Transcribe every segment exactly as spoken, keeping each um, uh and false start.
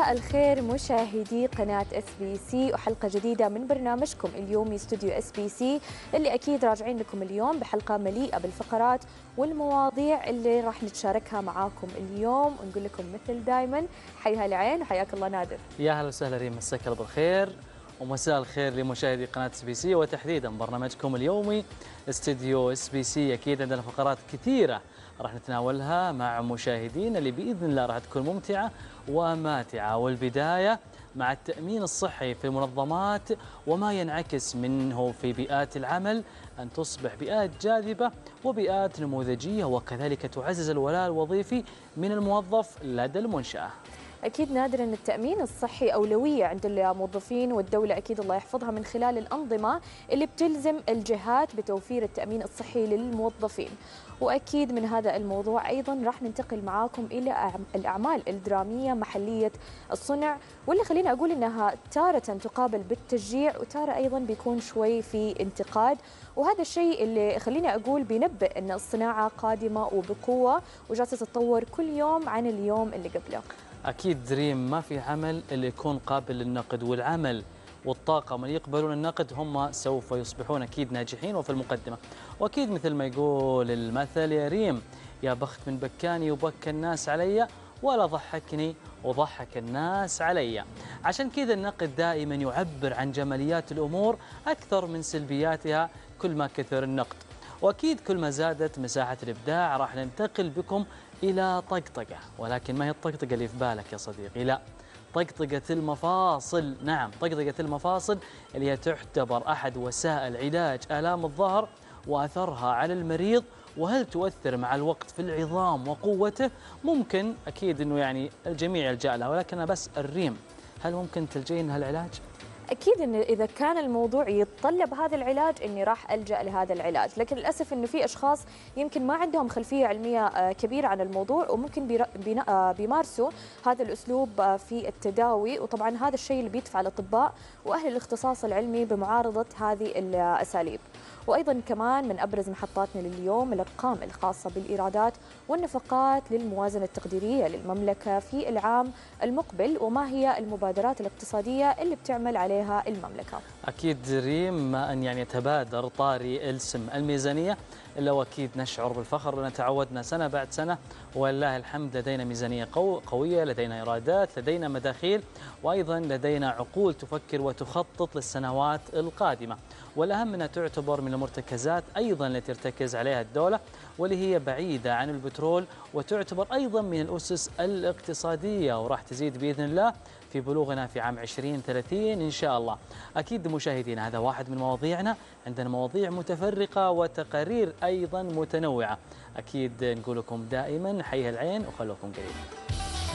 مساء الخير مشاهدي قناة اس بي سي وحلقة جديدة من برنامجكم اليومي استوديو اس بي سي اللي أكيد راجعين لكم اليوم بحلقة مليئة بالفقرات والمواضيع اللي راح نتشاركها معاكم اليوم ونقول لكم مثل دايما حيها العين وحياك الله نادر. يا هلا وسهلا ريم، مساك الله بالخير ومساء الخير لمشاهدي قناة اس بي سي وتحديدا برنامجكم اليومي استوديو اس بي سي. أكيد عندنا فقرات كثيرة راح نتناولها مع مشاهدينا اللي بإذن الله راح تكون ممتعة وماتعة، والبداية مع التأمين الصحي في المنظمات وما ينعكس منه في بيئات العمل أن تصبح بيئات جاذبة وبيئات نموذجية، وكذلك تعزز الولاء الوظيفي من الموظف لدى المنشأة. أكيد نادر أن التأمين الصحي أولوية عند الموظفين، والدولة أكيد الله يحفظها من خلال الأنظمة اللي بتلزم الجهات بتوفير التأمين الصحي للموظفين. وأكيد من هذا الموضوع أيضا راح ننتقل معاكم إلى الأعمال الدرامية محلية الصنع، واللي خليني أقول أنها تارة تقابل بالتشجيع وتارة أيضا بيكون شوي في انتقاد، وهذا الشيء اللي خليني أقول بينبئ أن الصناعة قادمة وبقوة وجالسة تتطور كل يوم عن اليوم اللي قبله. أكيد دريم، ما في عمل اللي يكون قابل للنقد، والعمل والطاقم اللي يقبلون النقد هم سوف يصبحون أكيد ناجحين وفي المقدمة. وأكيد مثل ما يقول المثل يا ريم، يا بخت من بكاني وبكى الناس علي ولا ضحكني وضحك الناس علي. عشان كذا النقد دائما يعبر عن جماليات الأمور أكثر من سلبياتها كل ما كثر النقد. وأكيد كل ما زادت مساحة الإبداع راح ننتقل بكم إلى طقطقة، ولكن ما هي الطقطقة اللي في بالك يا صديقي، لا، طقطقة المفاصل. نعم، طقطقة المفاصل اللي هي تعتبر أحد وسائل علاج آلام الظهر وأثرها على المريض، وهل تؤثر مع الوقت في العظام وقوته؟ ممكن أكيد أنه يعني الجميع يلجأ لها، ولكن أنا بس الريم، هل ممكن تلجئين هالعلاج؟ أكيد إن إذا كان الموضوع يتطلب هذا العلاج إني راح ألجأ لهذا العلاج، لكن للأسف إنه في أشخاص يمكن ما عندهم خلفية علمية كبيرة عن الموضوع وممكن بيمارسوا هذا الأسلوب في التداوي، وطبعا هذا الشيء اللي بيدفع الأطباء وأهل الاختصاص العلمي بمعارضة هذه الأساليب. وأيضا كمان من أبرز محطاتنا لليوم الأرقام الخاصة بالإيرادات والنفقات للموازنة التقديرية للمملكة في العام المقبل، وما هي المبادرات الاقتصادية اللي بتعمل عليها المملكة. أكيد ريم، ما أن يعني يتبادر طاري السم الميزانية إلا وأكيد نشعر بالفخر لأن تعودنا سنة بعد سنة ولله الحمد لدينا ميزانية قو قوية، لدينا إيرادات، لدينا مداخيل، وأيضا لدينا عقول تفكر وتخطط للسنوات القادمة. والأهم منها تعتبر من المرتكزات أيضا التي ترتكز عليها الدولة، واللي هي بعيدة عن البترول، وتعتبر أيضا من الأسس الاقتصادية، وراح تزيد بإذن الله في بلوغنا في عام عشرين ثلاثين إن شاء الله. أكيد مشاهدينا هذا واحد من مواضيعنا، عندنا مواضيع متفرقة وتقارير أيضا متنوعة. أكيد نقول لكم دائما حيها العين وخلوكم قريب.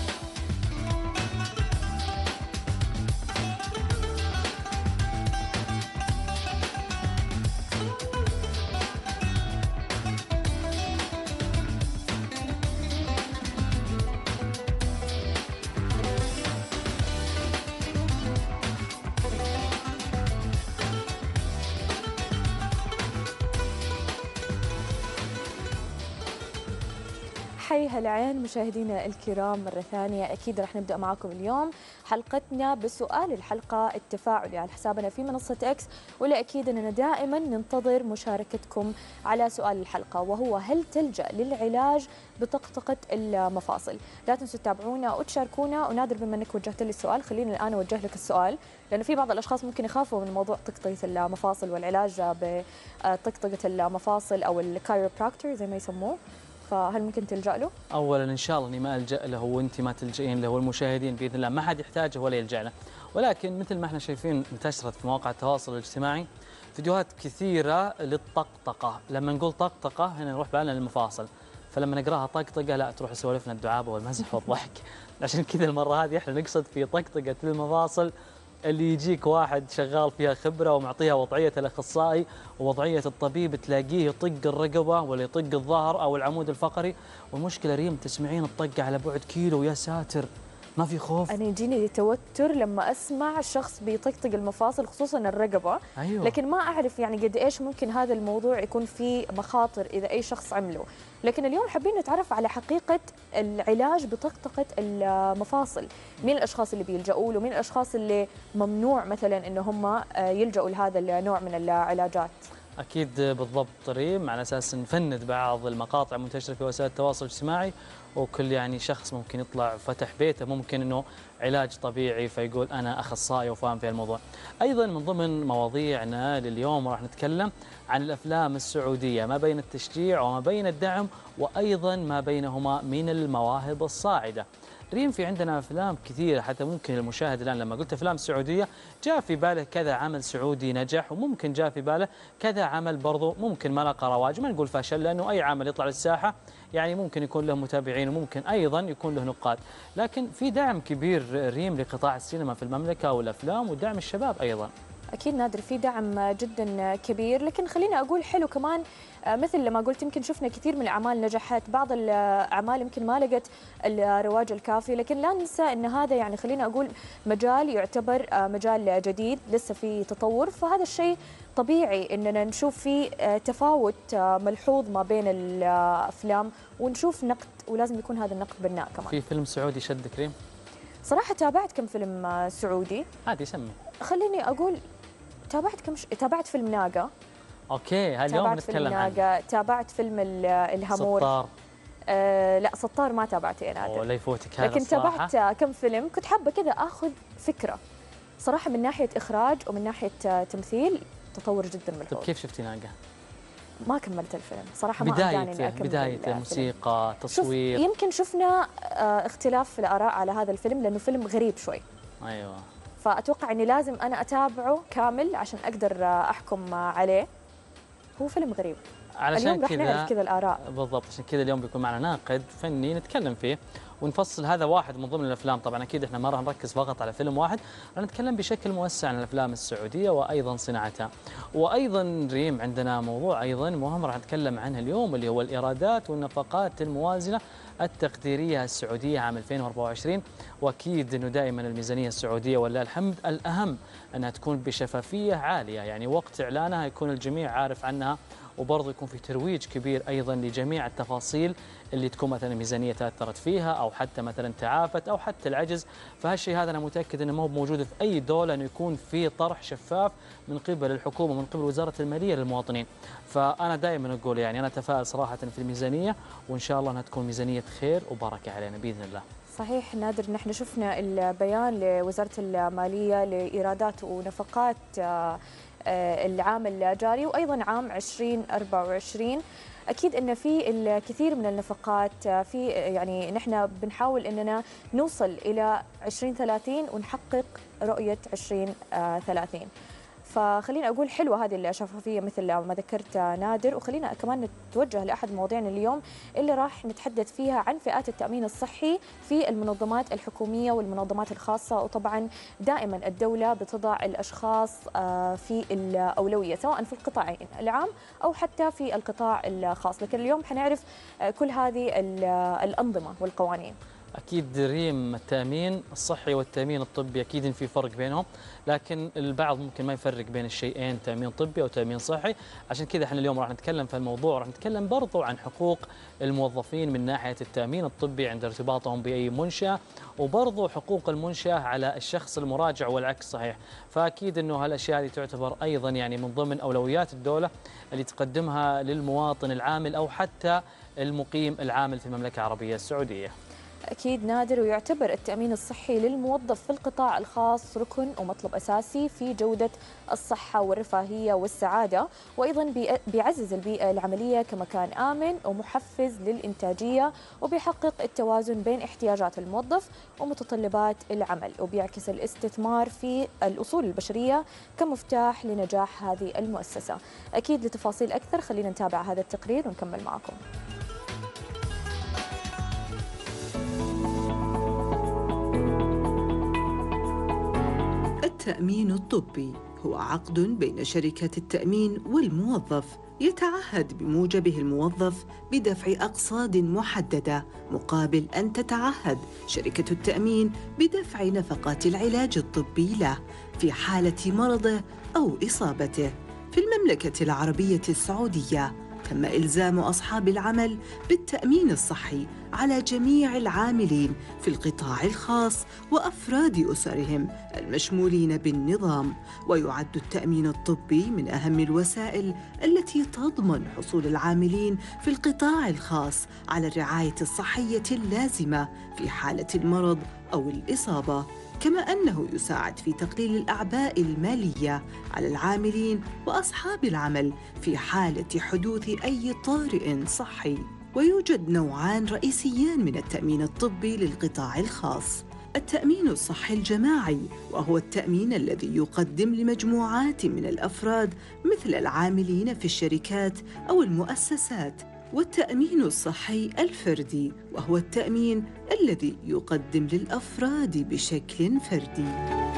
حيها العين مشاهدينا الكرام مرة ثانية. أكيد رح نبدأ معكم اليوم حلقتنا بسؤال الحلقة التفاعلي على حسابنا في منصة إكس، ولا أكيد أننا دائما ننتظر مشاركتكم على سؤال الحلقة، وهو هل تلجأ للعلاج بطقطقة المفاصل؟ لا تنسوا تتابعونا وتشاركونا. ونادر بما أنك وجهت لي السؤال خليني الآن أوجه لك السؤال، لأنه في بعض الأشخاص ممكن يخافوا من موضوع طقطقة المفاصل والعلاج بطقطقة المفاصل أو الكايروبراكتور زي ما يسموه، فهل ممكن تلجأ له؟ اولا ان شاء الله اني ما الجا له وانت ما تلجئين له والمشاهدين باذن الله ما حد يحتاجه ولا يلجا له، ولكن مثل ما احنا شايفين انتشرت في مواقع التواصل الاجتماعي فيديوهات كثيره للطقطقه. لما نقول طقطقه هنا نروح بالنا للمفاصل، فلما نقراها طقطقه لا تروح تسولفنا الدعابه والمزح والضحك. عشان كذا المره هذه احنا نقصد في طقطقه المفاصل اللي يجيك واحد شغال فيها خبرة ومعطيها وضعية الأخصائي ووضعية الطبيب، تلاقيه يطق الرقبة ولا يطق الظهر أو العمود الفقري، والمشكلة ريم تسمعين الطقة على بعد كيلو، يا ساتر ما في خوف. انا يجيني توتر لما اسمع شخص بيطقطق المفاصل خصوصا الرقبه. أيوة. لكن ما اعرف يعني قد ايش ممكن هذا الموضوع يكون فيه مخاطر اذا اي شخص عمله. لكن اليوم حابين نتعرف على حقيقه العلاج بطقطقه المفاصل، مين الاشخاص اللي بيلجؤوا له، مين الاشخاص اللي ممنوع مثلا ان هم يلجؤوا لهذا النوع من العلاجات. أكيد بالضبط ريم، على أساس نفند بعض المقاطع المنتشرة في وسائل التواصل الاجتماعي، وكل يعني شخص ممكن يطلع فتح بيته ممكن أنه علاج طبيعي فيقول أنا أخصائي وفاهم في الموضوع. أيضا من ضمن مواضيعنا لليوم راح نتكلم عن الأفلام السعودية، ما بين التشجيع وما بين الدعم، وأيضا ما بينهما من المواهب الصاعدة. ريم، في عندنا أفلام كثيرة، حتى ممكن المشاهد الآن لما قلت أفلام سعودية جاء في باله كذا عمل سعودي نجح، وممكن جاء في باله كذا عمل برضو ممكن ما لقى رواج. ما نقول فشل، لأنه أي عمل يطلع للساحة يعني ممكن يكون له متابعين وممكن أيضا يكون له نقاد. لكن في دعم كبير ريم لقطاع السينما في المملكة والأفلام ودعم الشباب أيضا. أكيد نادر، في دعم جدا كبير، لكن خليني أقول حلو كمان. مثل لما قلت يمكن شفنا كثير من الأعمال نجحت، بعض الأعمال يمكن ما لقت الرواج الكافي، لكن لا ننسى أن هذا يعني خليني أقول مجال يعتبر مجال جديد لسه في تطور، فهذا الشيء طبيعي أننا نشوف فيه تفاوت ملحوظ ما بين الأفلام ونشوف نقد، ولازم يكون هذا النقد بناء كمان. في فيلم سعودي شدك ريم؟ صراحة تابعت كم فيلم سعودي. عادي سمي. خليني أقول تابعت كم ش... تابعت فيلم ناقة. اوكي، هاليوم نتكلم عنه. تابعت فيلم الهامور. سطار. آه لا سطار ما تابعته يا نادر. لا يفوتك هذا لكن الصراحة. تابعت كم فيلم كنت حابة كذا اخذ فكرة صراحة من ناحية اخراج ومن ناحية تمثيل، تطور جدا ملحوظ. طيب كيف شفتي ناقة؟ ما كملت الفيلم صراحة، ما بداية أمكاني إني أكمل بداية موسيقى تصوير. شوف يمكن شفنا آه اختلاف في الآراء على هذا الفيلم لأنه فيلم غريب شوي. ايوه. فأتوقع إني لازم أنا أتابعه كامل عشان أقدر أحكم عليه. هو فيلم غريب. علشان اليوم رح نعرف كذا الآراء. بالضبط، عشان كذا اليوم بيكون معنا ناقد فني نتكلم فيه ونفصل. هذا واحد من ضمن الافلام، طبعا اكيد احنا ما راح نركز فقط على فيلم واحد، راح نتكلم بشكل موسع عن الافلام السعوديه وايضا صناعتها. وايضا ريم عندنا موضوع ايضا مهم راح نتكلم عنه اليوم، اللي هو الايرادات والنفقات الموازنه التقديريه السعوديه عام ألفين وأربعة وعشرين. واكيد انه دائما الميزانيه السعوديه ولله الحمد الاهم انها تكون بشفافيه عاليه، يعني وقت اعلانها يكون الجميع عارف عنها، وبرضه يكون في ترويج كبير ايضا لجميع التفاصيل اللي تكون مثلا ميزانيه تاثرت فيها او حتى مثلا تعافت او حتى العجز. فهالشيء هذا انا متاكد انه ما هو موجود في اي دوله، انه يكون في طرح شفاف من قبل الحكومه من قبل وزاره الماليه للمواطنين. فانا دائما اقول يعني انا اتفائل صراحه في الميزانيه، وان شاء الله انها تكون ميزانيه خير وبركه علينا باذن الله. صحيح نادر، نحن شفنا البيان لوزاره الماليه لايرادات ونفقات العام الجاري وايضا عام ألفين وأربعة وعشرين. اكيد ان في الكثير من النفقات، في يعني نحن بنحاول اننا نوصل الى ألفين وثلاثين ونحقق رؤيه ألفين وثلاثين. فخلينا اقول حلوه هذه الشفافيه مثل ما ذكرت نادر. وخلينا كمان نتوجه لاحد مواضيعنا اليوم اللي راح نتحدث فيها عن فئات التامين الصحي في المنظمات الحكوميه والمنظمات الخاصه. وطبعا دائما الدوله بتضع الاشخاص في الاولويه سواء في القطاع العام او حتى في القطاع الخاص، لكن اليوم حنعرف كل هذه الانظمه والقوانين. أكيد ريم، التأمين الصحي والتأمين الطبي أكيد في فرق بينهم، لكن البعض ممكن ما يفرق بين الشيئين، تأمين طبي أو تأمين صحي. عشان كذا احنا اليوم راح نتكلم في الموضوع، راح نتكلم برضو عن حقوق الموظفين من ناحية التأمين الطبي عند ارتباطهم بأي منشأة، وبرضو حقوق المنشأة على الشخص المراجع والعكس صحيح. فأكيد أنه هالأشياء هذه تعتبر أيضا يعني من ضمن أولويات الدولة اللي تقدمها للمواطن العامل أو حتى المقيم العامل في المملكة العربية السعودية. أكيد نادر، ويعتبر التأمين الصحي للموظف في القطاع الخاص ركن ومطلب أساسي في جودة الصحة والرفاهية والسعادة، وأيضا بيعزز البيئة العملية كمكان آمن ومحفز للإنتاجية، وبيحقق التوازن بين احتياجات الموظف ومتطلبات العمل، وبيعكس الاستثمار في الأصول البشرية كمفتاح لنجاح هذه المؤسسة. أكيد لتفاصيل أكثر خلينا نتابع هذا التقرير ونكمل معكم. التأمين الطبي هو عقد بين شركة التأمين والموظف يتعهد بموجبه الموظف بدفع أقساط محددة، مقابل أن تتعهد شركة التأمين بدفع نفقات العلاج الطبي له في حالة مرضه أو إصابته. في المملكة العربية السعودية تم إلزام أصحاب العمل بالتأمين الصحي على جميع العاملين في القطاع الخاص وأفراد أسرهم المشمولين بالنظام، ويعد التأمين الطبي من أهم الوسائل التي تضمن حصول العاملين في القطاع الخاص على الرعاية الصحية اللازمة في حالة المرض أو الإصابة، كما أنه يساعد في تقليل الأعباء المالية على العاملين وأصحاب العمل في حالة حدوث أي طارئ صحي. ويوجد نوعان رئيسيان من التأمين الطبي للقطاع الخاص: التأمين الصحي الجماعي، وهو التأمين الذي يقدم لمجموعات من الأفراد مثل العاملين في الشركات أو المؤسسات، والتأمين الصحي الفردي، وهو التأمين الذي يقدم للأفراد بشكل فردي.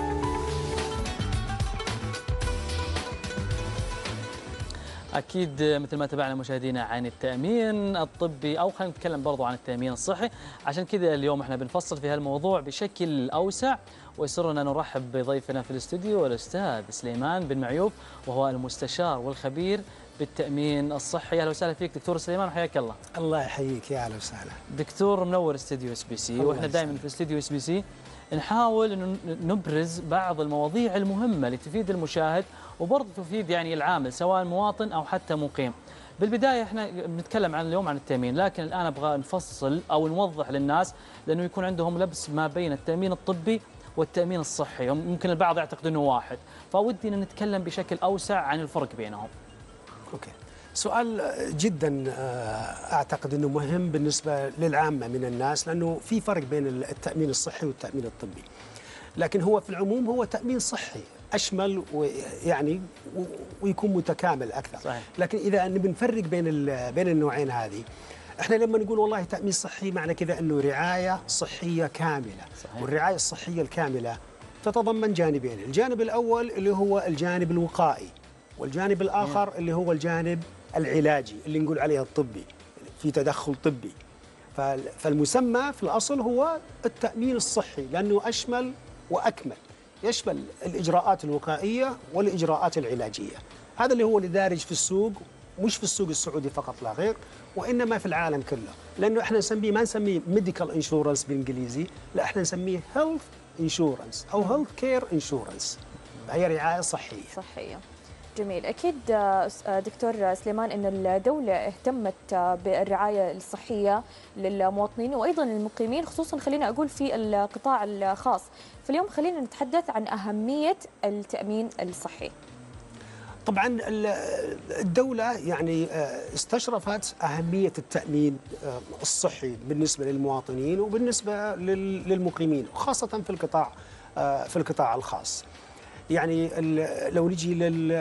أكيد مثل ما تابعنا مشاهدينا عن التأمين الطبي، أو خلينا نتكلم برضو عن التأمين الصحي، عشان كذا اليوم احنا بنفصل في هالموضوع بشكل أوسع، ويسرنا نرحب بضيفنا في الاستوديو الأستاذ سليمان بن معيوف، وهو المستشار والخبير بالتأمين الصحي. أهلا وسهلا فيك دكتور سليمان، وحياك الله. الله يحييك، يا أهلا وسهلا. دكتور منور استوديو اس بي سي، واحنا دائما في استوديو اس بي سي نحاول انه نبرز بعض المواضيع المهمه اللي تفيد المشاهد وبرضه تفيد يعني العامل سواء مواطن او حتى مقيم. بالبدايه احنا بنتكلم عن اليوم عن التامين، لكن الان ابغى نفصل او نوضح للناس لانه يكون عندهم لبس ما بين التامين الطبي والتامين الصحي، ممكن البعض يعتقد انه واحد، فودي ان نتكلم بشكل اوسع عن الفرق بينهم. اوكي. سؤال جدا اعتقد انه مهم بالنسبه للعامه من الناس، لانه في فرق بين التامين الصحي والتامين الطبي. لكن هو في العموم هو تامين صحي اشمل ويعني ويكون متكامل اكثر. صحيح. لكن اذا نبي نفرق بين بين النوعين هذه، احنا لما نقول والله تامين صحي معنى كذا انه رعايه صحيه كامله. صحيح. والرعايه الصحيه الكامله تتضمن جانبين، الجانب الاول اللي هو الجانب الوقائي، والجانب الآخر اللي هو الجانب العلاجي اللي نقول عليه الطبي، في تدخل طبي. فالمسمى في الأصل هو التأمين الصحي لأنه أشمل وأكمل، يشمل الإجراءات الوقائية والإجراءات العلاجية. هذا اللي هو اللي دارج في السوق، مش في السوق السعودي فقط لا غير، وإنما في العالم كله، لأنه إحنا نسميه ما نسميه ميديكال انشورنس بالإنجليزي، لا إحنا نسميه هيلث انشورنس أو هيلث كير انشورنس، هي رعاية صحية. صحية. جميل. أكيد دكتور سليمان أن الدولة اهتمت بالرعاية الصحية للمواطنين وأيضا المقيمين، خصوصا خلينا أقول في القطاع الخاص. فاليوم خلينا نتحدث عن أهمية التأمين الصحي. طبعا الدولة يعني استشرفت أهمية التأمين الصحي بالنسبة للمواطنين وبالنسبة للمقيمين، وخاصة في القطاع في القطاع الخاص. يعني لو نجي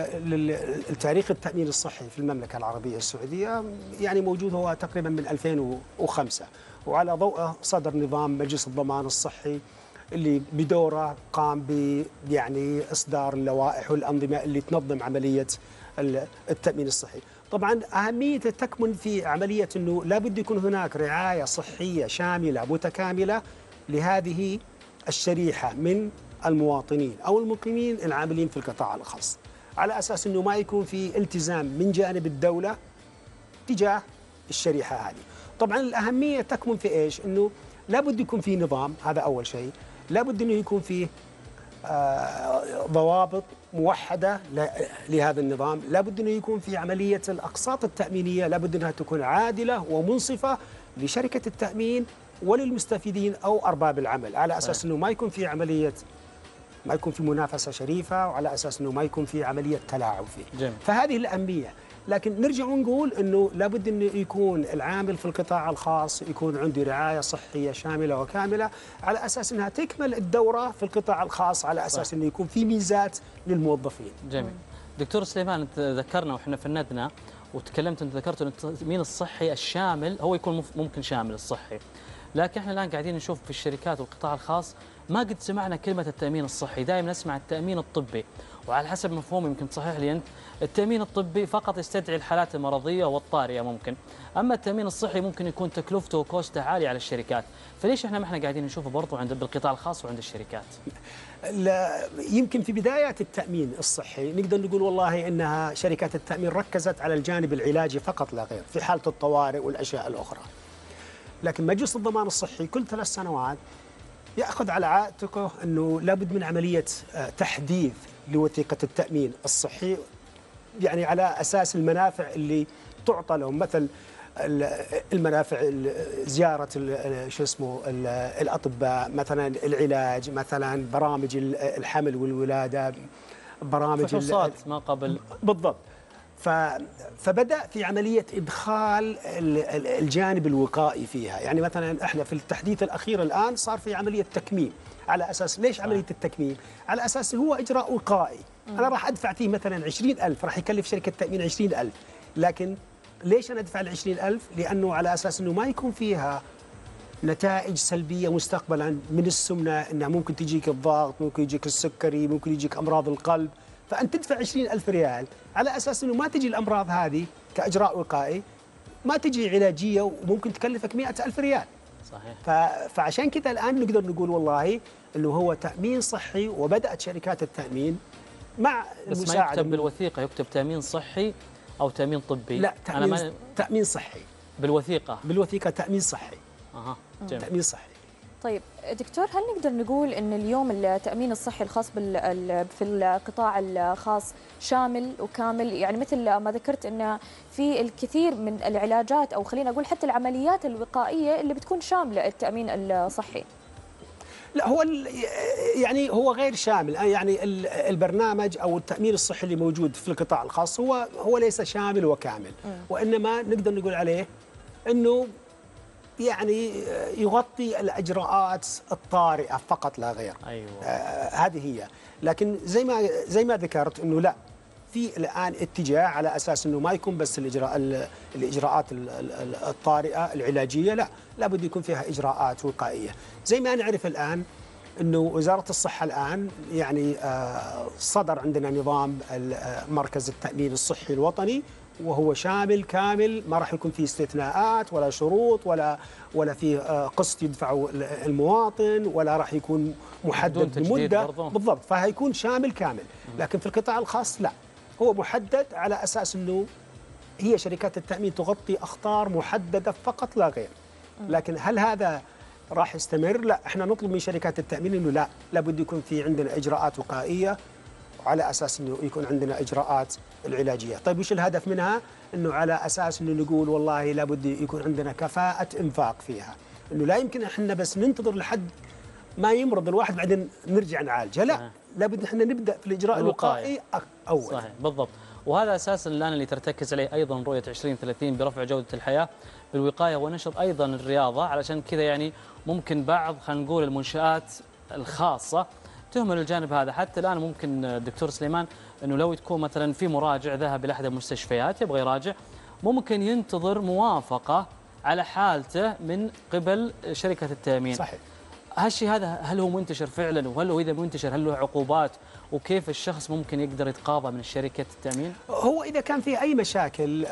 للتاريخ التأمين الصحي في المملكة العربية السعودية، يعني موجود هو تقريبا من ألفين وخمسة، وعلى ضوءه صدر نظام مجلس الضمان الصحي اللي بدوره قام ب يعني إصدار اللوائح والأنظمة اللي تنظم عملية التأمين الصحي. طبعا أهميته تكمن في عملية أنه لابد يكون هناك رعاية صحية شاملة متكاملة لهذه الشريحة من المواطنين أو المقيمين العاملين في القطاع الخاص، على أساس أنه ما يكون في التزام من جانب الدولة تجاه الشريحة هذه. طبعا الأهمية تكمن في إيش؟ أنه لابد يكون في نظام، هذا أول شيء، لابد أنه يكون فيه آه ضوابط موحدة لهذا النظام، لابد أنه يكون في عملية الأقساط التأمينية، لابد أنها تكون عادلة ومنصفة لشركة التأمين وللمستفيدين أو أرباب العمل، على أساس أنه ما يكون في عملية ما يكون في منافسة شريفة، وعلى أساس أنه ما يكون في عملية تلاعب فيه. جميل. فهذه الأهمية. لكن نرجع ونقول أنه لابد أنه يكون العامل في القطاع الخاص يكون عنده رعاية صحية شاملة وكاملة، على أساس أنها تكمل الدورة في القطاع الخاص، على أساس أنه يكون في ميزات للموظفين. جميل. دكتور سليمان، انت ذكرنا واحنا فندنا وتكلمت، انت ذكرت ان التامين الصحي الشامل هو يكون ممكن شامل الصحي، لكن احنا الان قاعدين نشوف في الشركات والقطاع الخاص ما قد سمعنا كلمه التامين الصحي، دائما نسمع التامين الطبي، وعلى حسب مفهوم يمكن تصحح لي أنت، التأمين الطبي فقط يستدعي الحالات المرضية والطارئة ممكن، أما التأمين الصحي ممكن يكون تكلفته وكوسته عالية على الشركات، فليش احنا ما احنا قاعدين نشوفه برضو عند بالقطاع الخاص وعند الشركات؟ لا، يمكن في بدايات التأمين الصحي نقدر نقول والله إنها شركات التأمين ركزت على الجانب العلاجي فقط لا غير في حالة الطوارئ والأشياء الأخرى. لكن مجلس الضمان الصحي كل ثلاث سنوات يأخذ على عاتقه أنه لابد من عملية تحديث لوثيقة التأمين الصحي، يعني على أساس المنافع اللي تعطى لهم، مثل المنافع زيارة شو اسمه الأطباء، مثلا العلاج، مثلا برامج الحمل والولادة، برامج فحوصات ما قبل. بالضبط. فبدأ في عملية إدخال الجانب الوقائي فيها، يعني مثلا احنا في التحديث الأخير الآن صار في عملية تكميم، على أساس ليش عملية التكميم؟ على أساس هو إجراء وقائي، أنا راح أدفع فيه مثلا عشرين ألف، راح يكلف شركة تأمين عشرين ألف، لكن ليش أنا أدفع العشرين ألف؟ لأنه على أساس أنه ما يكون فيها نتائج سلبية مستقبلا من السمنة، أنها ممكن تجيك الضغط، ممكن يجيك السكري، ممكن يجيك أمراض القلب، فأنت تدفع عشرين ألف ريال على أساس أنه ما تجي الأمراض هذه كإجراء وقائي، ما تجي علاجية وممكن تكلفك مئة ألف ريال. صحيح. فعشان كذا الآن نقدر نقول والله أنه هو تأمين صحي، وبدأت شركات التأمين مع بس ما يكتب بالوثيقة، يكتب تأمين صحي أو تأمين طبي؟ لا، تأمين, أنا ما... تأمين صحي بالوثيقة. بالوثيقة تأمين صحي. أها. تأمين صحي. طيب دكتور، هل نقدر نقول أن اليوم التأمين الصحي الخاص بال في القطاع الخاص شامل وكامل؟ يعني مثل ما ذكرت أن في الكثير من العلاجات، أو خلينا أقول حتى العمليات الوقائية اللي بتكون شاملة التأمين الصحي. لا، هو يعني هو غير شامل، يعني البرنامج او التامين الصحي اللي موجود في القطاع الخاص هو هو ليس شامل وكامل، وانما نقدر نقول عليه انه يعني يغطي الاجراءات الطارئه فقط لا غير. ايوه. آه هذه هي، لكن زي ما زي ما ذكرت انه لا، في الان اتجاه على اساس انه ما يكون بس الاجراء الاجراءات الطارئه العلاجيه، لا، لابد يكون فيها اجراءات وقائيه. زي ما نعرف الان انه وزاره الصحه الان يعني صدر عندنا نظام مركز التامين الصحي الوطني، وهو شامل كامل، ما راح يكون فيه استثناءات ولا شروط ولا ولا فيه قسط يدفعه المواطن، ولا راح يكون محدد بمده. بالضبط، فهيكون شامل كامل. لكن في القطاع الخاص لا، هو محدد على أساس أنه هي شركات التأمين تغطي أخطار محددة فقط لا غير. لكن هل هذا راح يستمر؟ لا، احنا نطلب من شركات التأمين أنه لا، لابد يكون في عندنا إجراءات وقائية، وعلى أساس أنه يكون عندنا إجراءات العلاجية. طيب وش الهدف منها؟ أنه على أساس أنه نقول والله لابد يكون عندنا كفاءة إنفاق فيها، أنه لا يمكن احنا بس ننتظر لحد ما يمرض الواحد بعدين نرجع نعالجه، لا، لابد احنا نبدا في الاجراء الوقائي اول. صحيح، بالضبط. وهذا اساسا الان اللي ترتكز عليه ايضا رؤيه عشرين ثلاثين برفع جوده الحياه بالوقايه ونشر ايضا الرياضه. علشان كذا يعني ممكن بعض خلينا نقول المنشات الخاصه تهمل الجانب هذا. حتى الان ممكن دكتور سليمان انه لو تكون مثلا في مراجع ذهب الى احد المستشفيات يبغى يراجع، ممكن ينتظر موافقه على حالته من قبل شركه التامين. صحيح. هالشيء هذا هل هو منتشر فعلا؟ وهل هو اذا منتشر هل له عقوبات؟ وكيف الشخص ممكن يقدر يتقاضى من شركه التامين؟ هو اذا كان في اي مشاكل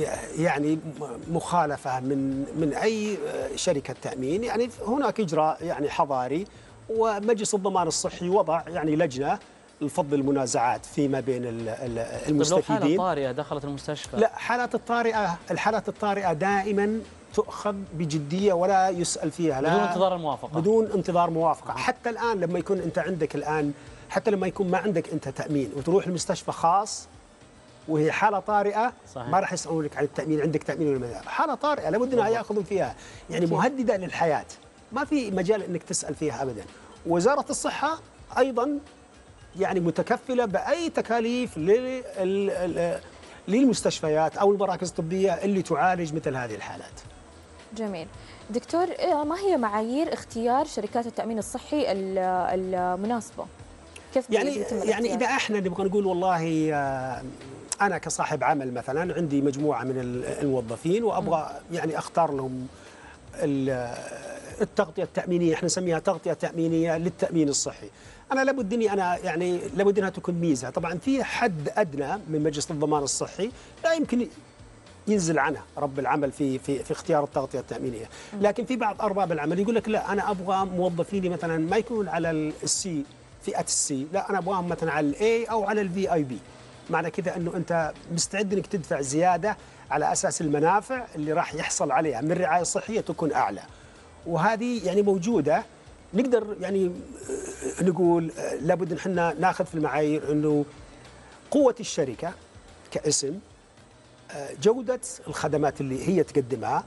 يعني مخالفه من من اي شركه تامين، يعني هناك اجراء يعني حضاري، ومجلس الضمان الصحي وضع يعني لجنه لفض المنازعات فيما بين المستفيدين. طيب لو حاله طارئه دخلت المستشفى؟ لا، حالات الطارئه الحالات الطارئه دائما تؤخذ بجديه ولا يسال فيها، لا، بدون انتظار الموافقه. بدون انتظار موافقه. آه. حتى الان لما يكون انت عندك الان، حتى لما يكون ما عندك انت تامين وتروح لمستشفى خاص وهي حاله طارئه، صحيح، ما راح يسالونك عن التامين، عندك تامين ولا لا. حاله طارئه لابد انها ياخذون فيها، يعني مهدده للحياه، ما في مجال انك تسال فيها ابدا. وزاره الصحه ايضا يعني متكفله باي تكاليف للمستشفيات او المراكز الطبيه اللي تعالج مثل هذه الحالات. جميل. دكتور، ما هي معايير اختيار شركات التأمين الصحي المناسبة؟ كيف يعني يعني إذا احنا نبغى نقول والله أنا كصاحب عمل مثلا عندي مجموعة من الموظفين وأبغى يعني أختار لهم التغطية التأمينية، احنا نسميها تغطية تأمينية للتأمين الصحي. انا لابد اني انا يعني لابد انها تكون ميزه. طبعا في حد ادنى من مجلس الضمان الصحي لا يمكن ينزل عنه رب العمل في في في اختيار التغطيه التامينيه، لكن في بعض ارباب العمل يقول لك لا انا ابغى موظفيني مثلا ما يكون على السي، فئه السي، لا انا ابغاهم مثلا على الاي او على الفي اي بي. معنى كذا انه انت مستعد انك تدفع زياده على اساس المنافع اللي راح يحصل عليها من الرعايه الصحيه تكون اعلى. وهذه يعني موجوده. نقدر يعني نقول لابد ان احنا ناخذ في المعايير انه قوه الشركه كاسم، جودة الخدمات اللي هي تقدمها،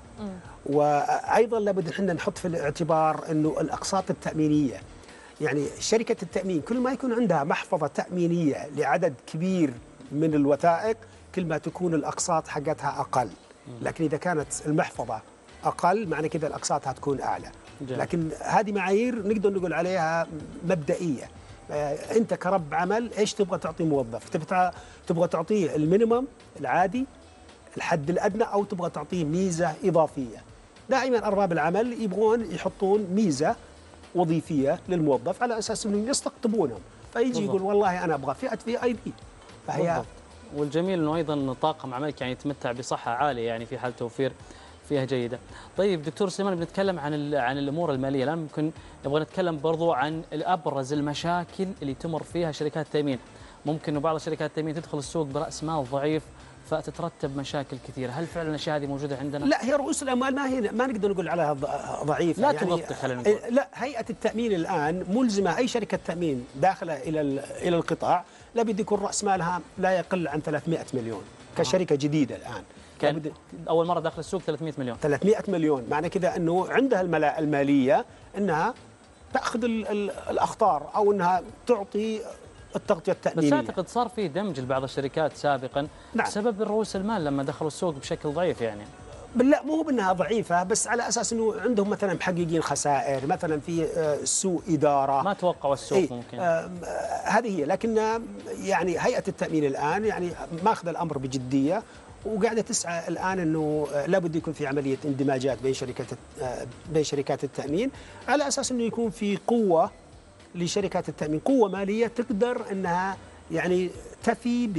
وأيضا لابد احنا نحط في الاعتبار أنه الأقساط التأمينية. يعني شركة التأمين كل ما يكون عندها محفظة تأمينية لعدد كبير من الوثائق كل ما تكون الأقساط حقتها أقل، لكن إذا كانت المحفظة أقل معنى كذا الأقساط هتكون أعلى. لكن هذه معايير نقدر نقول عليها مبدئية. أنت كرب عمل إيش تبغى تعطي موظف؟ تبغى تبغى تعطيه المينيمم العادي، الحد الأدنى، أو تبغى تعطيه ميزة إضافية. دائما أرباب العمل يبغون يحطون ميزة وظيفية للموظف على أساس أنهم يستقطبونهم، فيجي يقول والله أنا أبغى فئة في أي بي. فهي بالضبط. والجميل أنه أيضا طاقم عملك يعني يتمتع بصحة عالية يعني في حال توفير فيها جيدة. طيب دكتور سليمان، بنتكلم عن عن الأمور المالية، الآن ممكن نبغى نتكلم برضو عن أبرز المشاكل اللي تمر فيها شركات التأمين. ممكن إنه بعض شركات التأمين تدخل السوق برأس مال ضعيف فتترتب مشاكل كثيرة، هل فعلا الأشياء هذه موجودة عندنا؟ لا، هي رؤوس الأموال ما هي ما نقدر نقول عليها ضعيفة، لا يعني تغطي خلينا نقول. لا، هيئة التأمين الآن ملزمة أي شركة تأمين داخلة إلى إلى القطاع لابد يكون رأس مالها لا يقل عن ثلاثمئة مليون كشركة جديدة الآن. كان أول مرة داخل السوق ثلاثمئة مليون. ثلاثمئة مليون معنى كذا أنه عندها الملاءة المالية أنها تأخذ الأخطار أو أنها تعطي التغطية التأمينية. بس أعتقد صار في دمج لبعض الشركات سابقا نعم. بسبب رؤوس المال لما دخلوا السوق بشكل ضعيف يعني. لا، مو بأنها ضعيفة، بس على أساس أنه عندهم مثلا محققين خسائر، مثلا في سوء إدارة ما توقعوا السوق. إيه؟ ممكن آه هذه هي. لكن يعني هيئة التأمين الآن يعني ماخذ الأمر بجدية وقاعدة تسعى الآن أنه لابد يكون في عملية اندماجات بين شركات بين شركات التأمين على أساس أنه يكون في قوة لشركات التأمين، قوة مالية تقدر أنها يعني تفي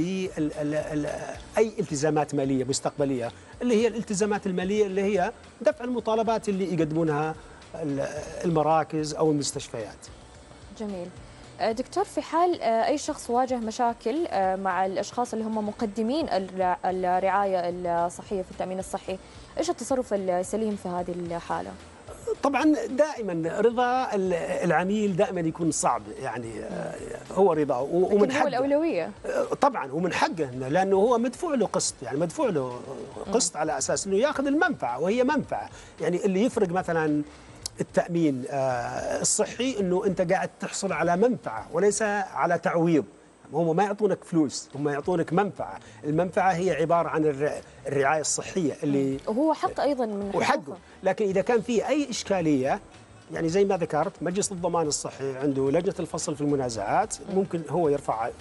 بأي التزامات مالية مستقبلية، اللي هي الالتزامات المالية اللي هي دفع المطالبات اللي يقدمونها المراكز أو المستشفيات. جميل. دكتور، في حال أي شخص واجه مشاكل مع الأشخاص اللي هم مقدمين الرعاية الصحية في التأمين الصحي، إيش التصرف السليم في هذه الحالة؟ طبعا دائما رضا العميل دائما يكون صعب، يعني هو رضاه ومن حقه. هو الأولوية طبعا ومن حقه لأنه هو مدفوع له قسط، يعني مدفوع له قسط على أساس أنه يأخذ المنفعة، وهي منفعة. يعني اللي يفرق مثلا التأمين الصحي أنه أنت قاعد تحصل على منفعة وليس على تعويض. هم ما يعطونك فلوس، هم يعطونك منفعة. المنفعة هي عبارة عن الرعاية الصحية اللي وهو حق أيضا من وحقه. لكن إذا كان في أي إشكالية، يعني زي ما ذكرت مجلس الضمان الصحي عنده لجنة الفصل في المنازعات، ممكن هو يرفع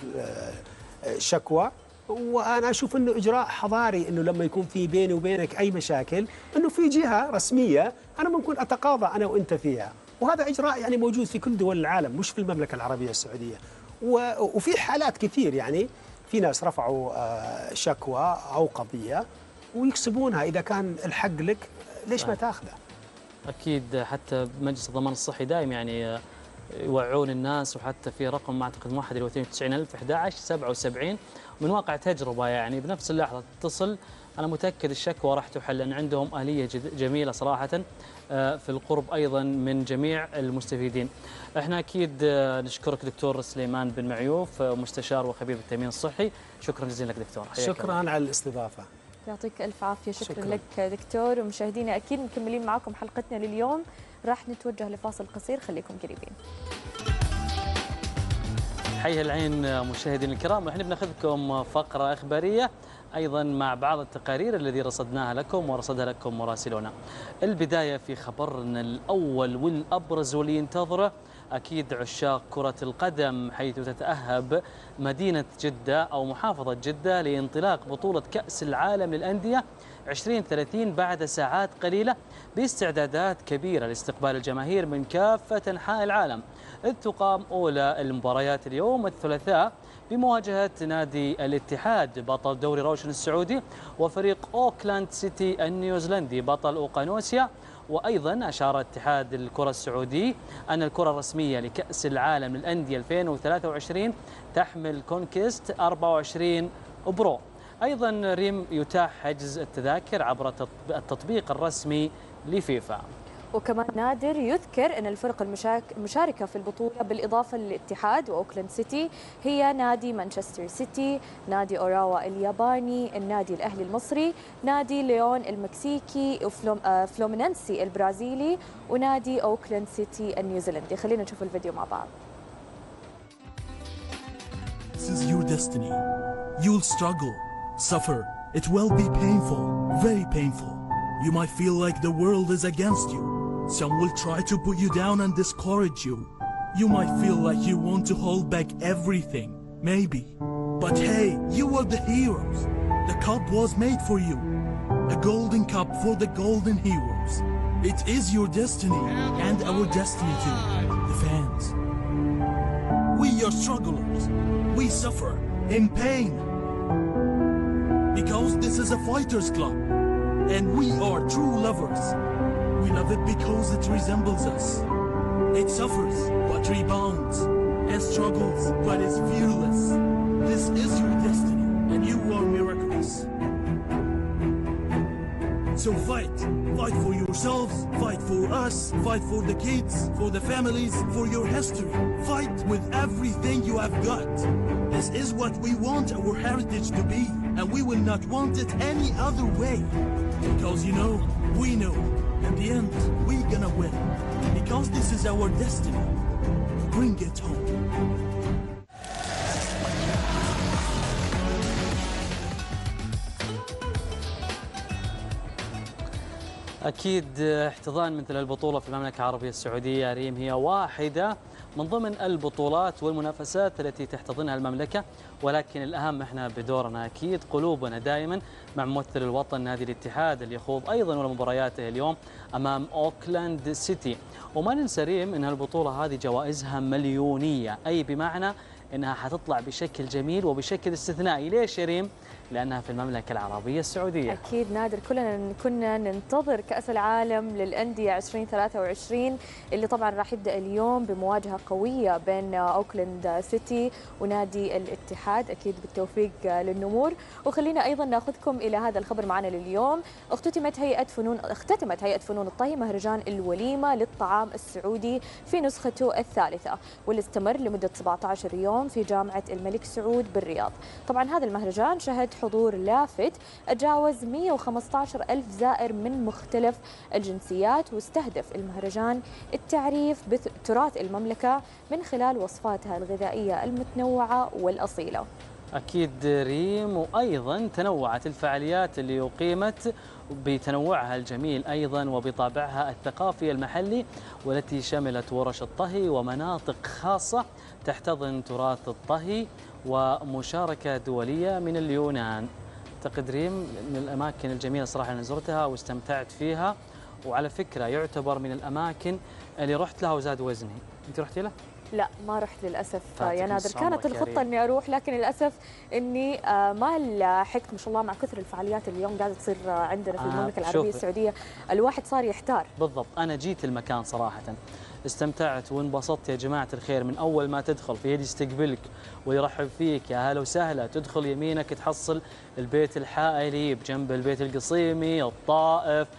شكوى. وأنا أشوف أنه إجراء حضاري أنه لما يكون في بيني وبينك أي مشاكل أنه في جهة رسمية أنا ممكن أتقاضى أنا وأنت فيها، وهذا إجراء يعني موجود في كل دول العالم مش في المملكة العربية السعودية. وفي حالات كثير يعني في ناس رفعوا شكوى أو قضية ويكسبونها. إذا كان الحق لك ليش ما تاخذه؟ أكيد. حتى مجلس الضمان الصحي دائم يعني يوعون الناس، وحتى في رقم ما أعتقد واحد واثنين وتسعين ألف أحد عشر سبعة وسبعين من واقع تجربة، يعني بنفس اللحظة تتصل أنا متأكد الشكوى راح تحل، لأن عندهم آلية جميلة صراحة في القرب أيضا من جميع المستفيدين. احنا أكيد نشكرك دكتور سليمان بن معيوف، مستشار وخبير بالتأمين الصحي. شكرا جزيلا لك دكتور. شكرا على الاستضافة. يعطيك ألف عافية. شكرا, شكرا شكرا لك دكتور. ومشاهدينا أكيد مكملين معكم حلقتنا لليوم، راح نتوجه لفاصل قصير، خليكم قريبين. حي العين مشاهدينا الكرام، ونحن بناخذكم فقرة إخبارية أيضا مع بعض التقارير الذي رصدناها لكم ورصدها لكم مراسلونا. البداية في خبرنا الأول والأبرز واللي ينتظره أكيد عشاق كرة القدم، حيث تتأهب مدينة جدة أو محافظة جدة لانطلاق بطولة كأس العالم للأندية عشرين ثلاثين بعد ساعات قليلة، باستعدادات كبيرة لاستقبال الجماهير من كافة أنحاء العالم. إذ تقام أولى المباريات اليوم الثلاثاء بمواجهة نادي الاتحاد بطل دوري روشن السعودي وفريق أوكلاند سيتي النيوزيلندي بطل أوقانوسيا. وأيضا أشار اتحاد الكرة السعودي أن الكرة الرسمية لكأس العالم للأندية ألفين وثلاثة وعشرين تحمل كونكيست أربعة وعشرين برو. أيضا ريم يتاح حجز التذاكر عبر التطبيق الرسمي لفيفا. وكمان نادر يذكر أن الفرق المشاركة في البطولة بالإضافة للاتحاد وأوكلاند سيتي هي نادي مانشستر سيتي، نادي أوراوا الياباني، النادي الأهلي المصري، نادي ليون المكسيكي، وفلومينانسي البرازيلي، ونادي أوكلاند سيتي النيوزيلندي. خلينا نشوف الفيديو مع بعض. This is your destiny. You'll struggle, suffer. It will be painful, very painful. You might feel like the world is against you. Some will try to put you down and discourage you. You might feel like you want to hold back everything, maybe. But hey, you are the heroes. The cup was made for you. A golden cup for the golden heroes. It is your destiny and our destiny too, the fans. We are strugglers. We suffer in pain. Because this is a fighters club. And we are true lovers. We love it because it resembles us. It suffers but rebounds, and struggles but is fearless. This is your destiny, and you are miraculous. So fight. Fight for yourselves, fight for us, fight for the kids, for the families, for your history. Fight with everything you have got. This is what we want our heritage to be, and we will not want it any other way. Because you know, we know, in the end, we're gonna win. Because this is our destiny. Bring it home. أكيد احتضان مثل البطولة في المملكة العربية السعودية ريم هي واحدة من ضمن البطولات والمنافسات التي تحتضنها المملكة، ولكن الأهم احنا بدورنا أكيد قلوبنا دائما مع ممثل الوطن نادي الاتحاد اللي يخوض أيضا ولا مبارياته اليوم أمام أوكلاند سيتي. وما ننسى ريم أن البطولة هذه جوائزها مليونية، أي بمعنى أنها حتطلع بشكل جميل وبشكل استثنائي. ليش يا ريم؟ لأنها في المملكة العربية السعودية. أكيد نادر، كلنا كنا ننتظر كأس العالم للأندية عشرين ثلاثة وعشرين اللي طبعا راح يبدأ اليوم بمواجهة قوية بين أوكلاند سيتي ونادي الاتحاد. أكيد بالتوفيق للنمور. وخلينا أيضا ناخذكم إلى هذا الخبر معنا لليوم. اختتمت هيئة فنون اختتمت هيئة فنون الطهي مهرجان الوليمة للطعام السعودي في نسخته الثالثة، واللي استمر لمدة سبعة عشر يوم في جامعة الملك سعود بالرياض. طبعا هذا المهرجان شهد حضور لافت تجاوز مئة وخمسة عشر ألف زائر من مختلف الجنسيات، واستهدف المهرجان التعريف بتراث المملكة من خلال وصفاتها الغذائية المتنوعة والأصيلة. أكيد ريم، وأيضا تنوعت الفعاليات اللي أقيمت بتنوعها الجميل أيضا وبطابعها الثقافي المحلي، والتي شملت ورش الطهي ومناطق خاصة تحتضن تراث الطهي ومشاركة دولية من اليونان. أعتقد ريم من الأماكن الجميلة صراحة اللي زرتها واستمتعت فيها، وعلى فكرة يعتبر من الأماكن اللي رحت لها وزاد وزني. أنت رحتي له؟ لا ما رحت للأسف يا نادر. كانت الخطة إني أروح، لكن للأسف إني ما لحقت. ما شاء الله مع كثر الفعاليات اللي اليوم قاعدة تصير عندنا في المملكة العربية السعودية الواحد صار يحتار. بالضبط. أنا جيت المكان صراحة استمتعت وانبسطت يا جماعة الخير. من أول ما تدخل في يد يستقبلك ويرحب فيك، يا هلا وسهلا. تدخل يمينك تحصل البيت الحائلي، بجنب البيت القصيمي، الطائف،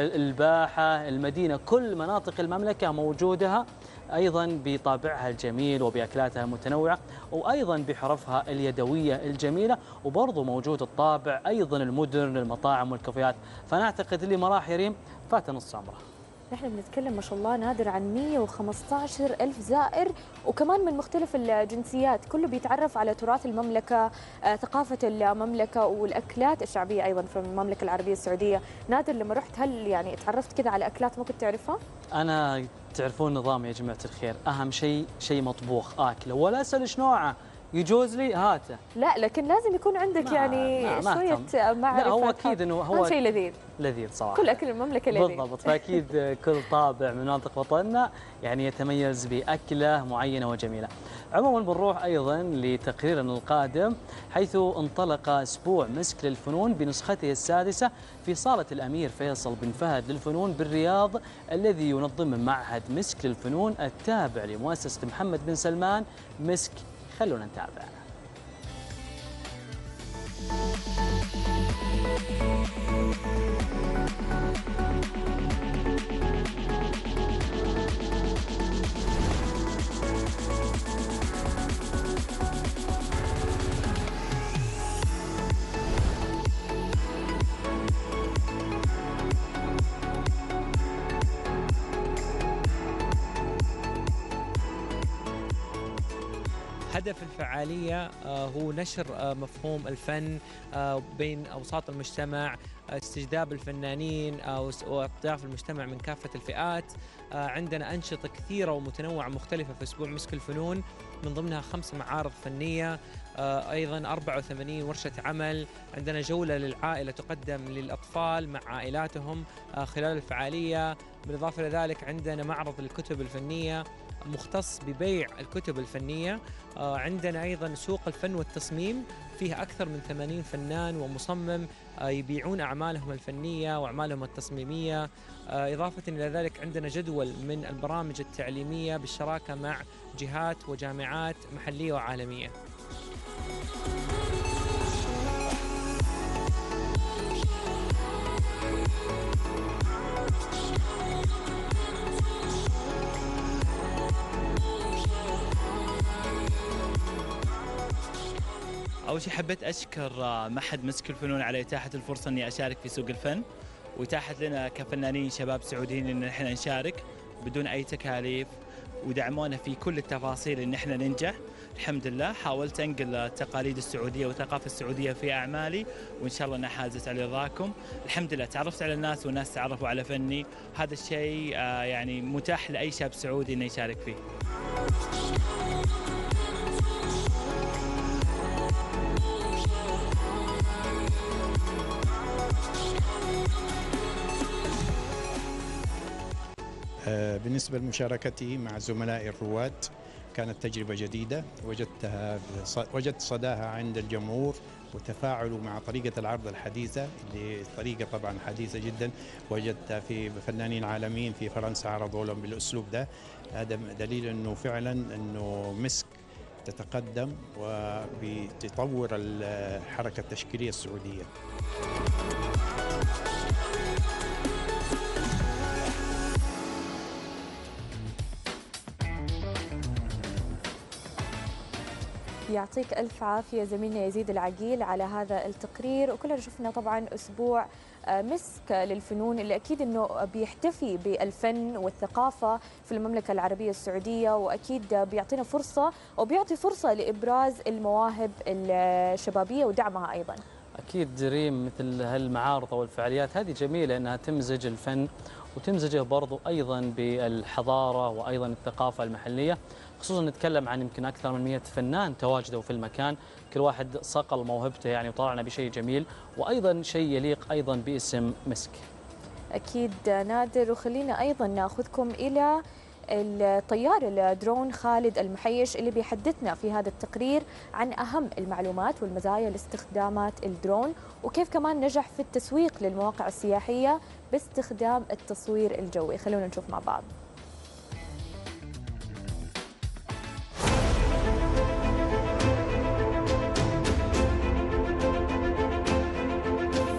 الباحة، المدينة، كل مناطق المملكة موجودة أيضا بطابعها الجميل وبأكلاتها المتنوعة، وأيضا بحرفها اليدوية الجميلة، وبرضه موجود الطابع أيضا المدن، المطاعم والكافيهات. فأنا أعتقد اللي ما راح يريم فات نص عمره. نحن بنتكلم ما شاء الله نادر عن مئة وخمسة عشر ألف زائر، وكمان من مختلف الجنسيات، كله بيتعرف على تراث المملكة، آه، ثقافة المملكة والأكلات الشعبية أيضا في المملكة العربية السعودية. نادر لما رحت هل يعني تعرفت كذا على أكلات ما كنت تعرفها؟ أنا تعرفون نظام يا جماعة الخير، أهم شيء شيء مطبوخ آكله ولا أسأل إيش نوعه، يجوز لي هاته. لا لكن لازم يكون عندك ما يعني ما ما شوية معرفة. لا هو أكيد إنه هو شيء لذيذ لذيذ صراحة، كل أكل المملكة لذيذ بالضبط. فأكيد كل طابع من مناطق وطننا يعني يتميز بأكلة معينة وجميلة. عموما بنروح أيضا لتقريرنا القادم، حيث انطلق أسبوع مسك للفنون بنسخته السادسة في صالة الأمير فيصل بن فهد للفنون بالرياض، الذي ينظم معهد مسك للفنون التابع لمؤسسة محمد بن سلمان مسك. خلونا نتابع. هدف الفعالية هو نشر مفهوم الفن بين أوساط المجتمع، استجذاب الفنانين واضياف المجتمع من كافة الفئات. عندنا أنشطة كثيرة ومتنوعة مختلفة في أسبوع مسك الفنون، من ضمنها خمس معارض فنية، أيضا أربعة وثمانين ورشة عمل. عندنا جولة للعائلة تقدم للأطفال مع عائلاتهم خلال الفعالية. بالإضافة إلى ذلك عندنا معرض للكتب الفنية مختص ببيع الكتب الفنية. عندنا أيضا سوق الفن والتصميم، فيها أكثر من ثمانين فنان ومصمم يبيعون أعمالهم الفنية وأعمالهم التصميمية. إضافة إلى ذلك عندنا جدول من البرامج التعليمية بالشراكة مع جهات وجامعات محلية وعالمية. أول شيء حبيت أشكر معهد مسك الفنون على إتاحة الفرصة إني أشارك في سوق الفن، وإتاحة لنا كفنانين شباب سعوديين إن إحنا نشارك بدون أي تكاليف، ودعمونا في كل التفاصيل إن إحنا ننجح. الحمد لله حاولت أنقل التقاليد السعودية والثقافة السعودية في أعمالي، وإن شاء الله أنا حازت على رضاكم. الحمد لله تعرفت على الناس والناس تعرفوا على فني، هذا الشيء يعني متاح لأي شاب سعودي إنه يشارك فيه. بالنسبة لمشاركتي مع زملائي الرواد كانت تجربة جديدة، وجدتها وجدت صداها عند الجمهور وتفاعلوا مع طريقة العرض الحديثة، اللي طريقة طبعا حديثة جدا. وجدتها في فنانين عالميين في فرنسا عرضوا لهم بالأسلوب ده. هذا دليل أنه فعلا أنه مسك تتقدم وبتطور الحركة التشكيلية السعودية. يعطيك ألف عافية زميلنا يزيد العقيل على هذا التقرير. وكلنا شفنا طبعا أسبوع مسك للفنون اللي أكيد أنه بيحتفي بالفن والثقافة في المملكة العربية السعودية، وأكيد بيعطينا فرصة وبيعطي فرصة لإبراز المواهب الشبابية ودعمها أيضا. أكيد ريم، مثل هالمعارض أو الفعاليات هذه جميلة أنها تمزج الفن وتمزجه برضو أيضا بالحضارة وأيضا الثقافة المحلية، خصوصا نتكلم عن يمكن أكثر من مئة فنان تواجدوا في المكان، كل واحد صقل موهبته يعني، وطلعنا بشيء جميل وأيضا شيء يليق أيضا باسم مسك. أكيد نادر، وخلينا أيضا نأخذكم إلى الطيار الدرون خالد المحيش اللي بيحدثنا في هذا التقرير عن أهم المعلومات والمزايا لاستخدامات الدرون، وكيف كمان نجح في التسويق للمواقع السياحية باستخدام التصوير الجوي. خلونا نشوف مع بعض.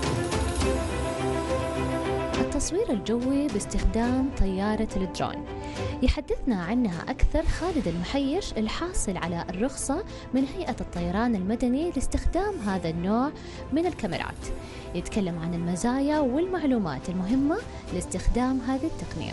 التصوير الجوي باستخدام طيارة الدرون يحدثنا عنها أكثر خالد المحيش الحاصل على الرخصة من هيئة الطيران المدني لاستخدام هذا النوع من الكاميرات. يتكلم عن المزايا والمعلومات المهمة لاستخدام هذه التقنية.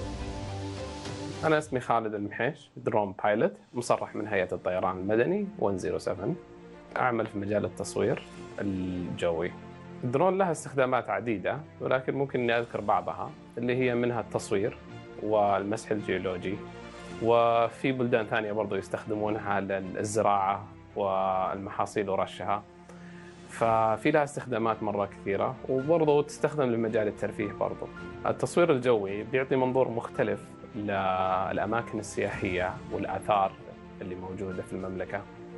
أنا اسمي خالد المحيش، درون بايلوت، مصرح من هيئة الطيران المدني مئة وسبعة. أعمل في مجال التصوير الجوي. الدرون لها استخدامات عديدة، ولكن ممكن إني أذكر بعضها اللي هي منها التصوير والمسح الجيولوجي، وفي بلدان ثانية برضو يستخدمونها للزراعة والمحاصيل ورشها. ففي لها استخدامات مرة كثيرة، وبرضو تستخدم لمجال الترفيه برضو. التصوير الجوي بيعطي منظور مختلف للأماكن السياحية والآثار اللي موجودة في المملكة.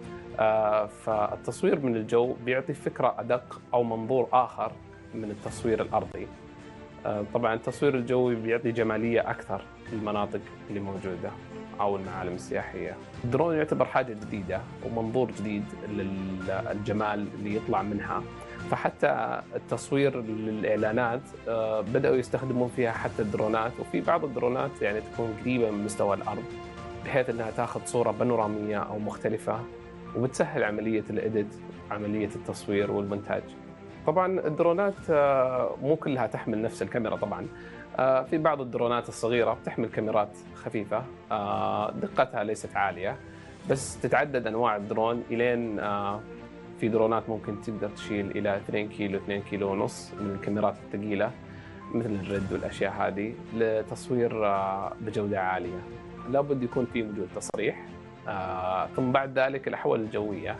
فالتصوير من الجو بيعطي فكرة أدق أو منظور آخر من التصوير الأرضي. طبعاً التصوير الجوي بيعطي جمالية أكثر للمناطق اللي موجودة أو المعالم السياحية. الدرون يعتبر حاجة جديدة ومنظور جديد للجمال اللي يطلع منها، فحتى التصوير للإعلانات بدأوا يستخدمون فيها حتى الدرونات، وفي بعض الدرونات يعني تكون قريبة من مستوى الأرض بحيث أنها تأخذ صورة بانورامية أو مختلفة، وبتسهل عملية الإيديت، عملية التصوير والمونتاج. طبعاً الدرونات مو كلها تحمل نفس الكاميرا. طبعاً في بعض الدرونات الصغيرة بتحمل كاميرات خفيفة دقتها ليست عالية، بس تتعدد أنواع الدرون إلين في درونات ممكن تقدر تشيل إلى اثنين كيلو اثنين كيلو ونص من الكاميرات الثقيلة مثل الريد والأشياء هذه لتصوير بجودة عالية. لابد يكون في وجود تصريح، ثم بعد ذلك الأحوال الجوية.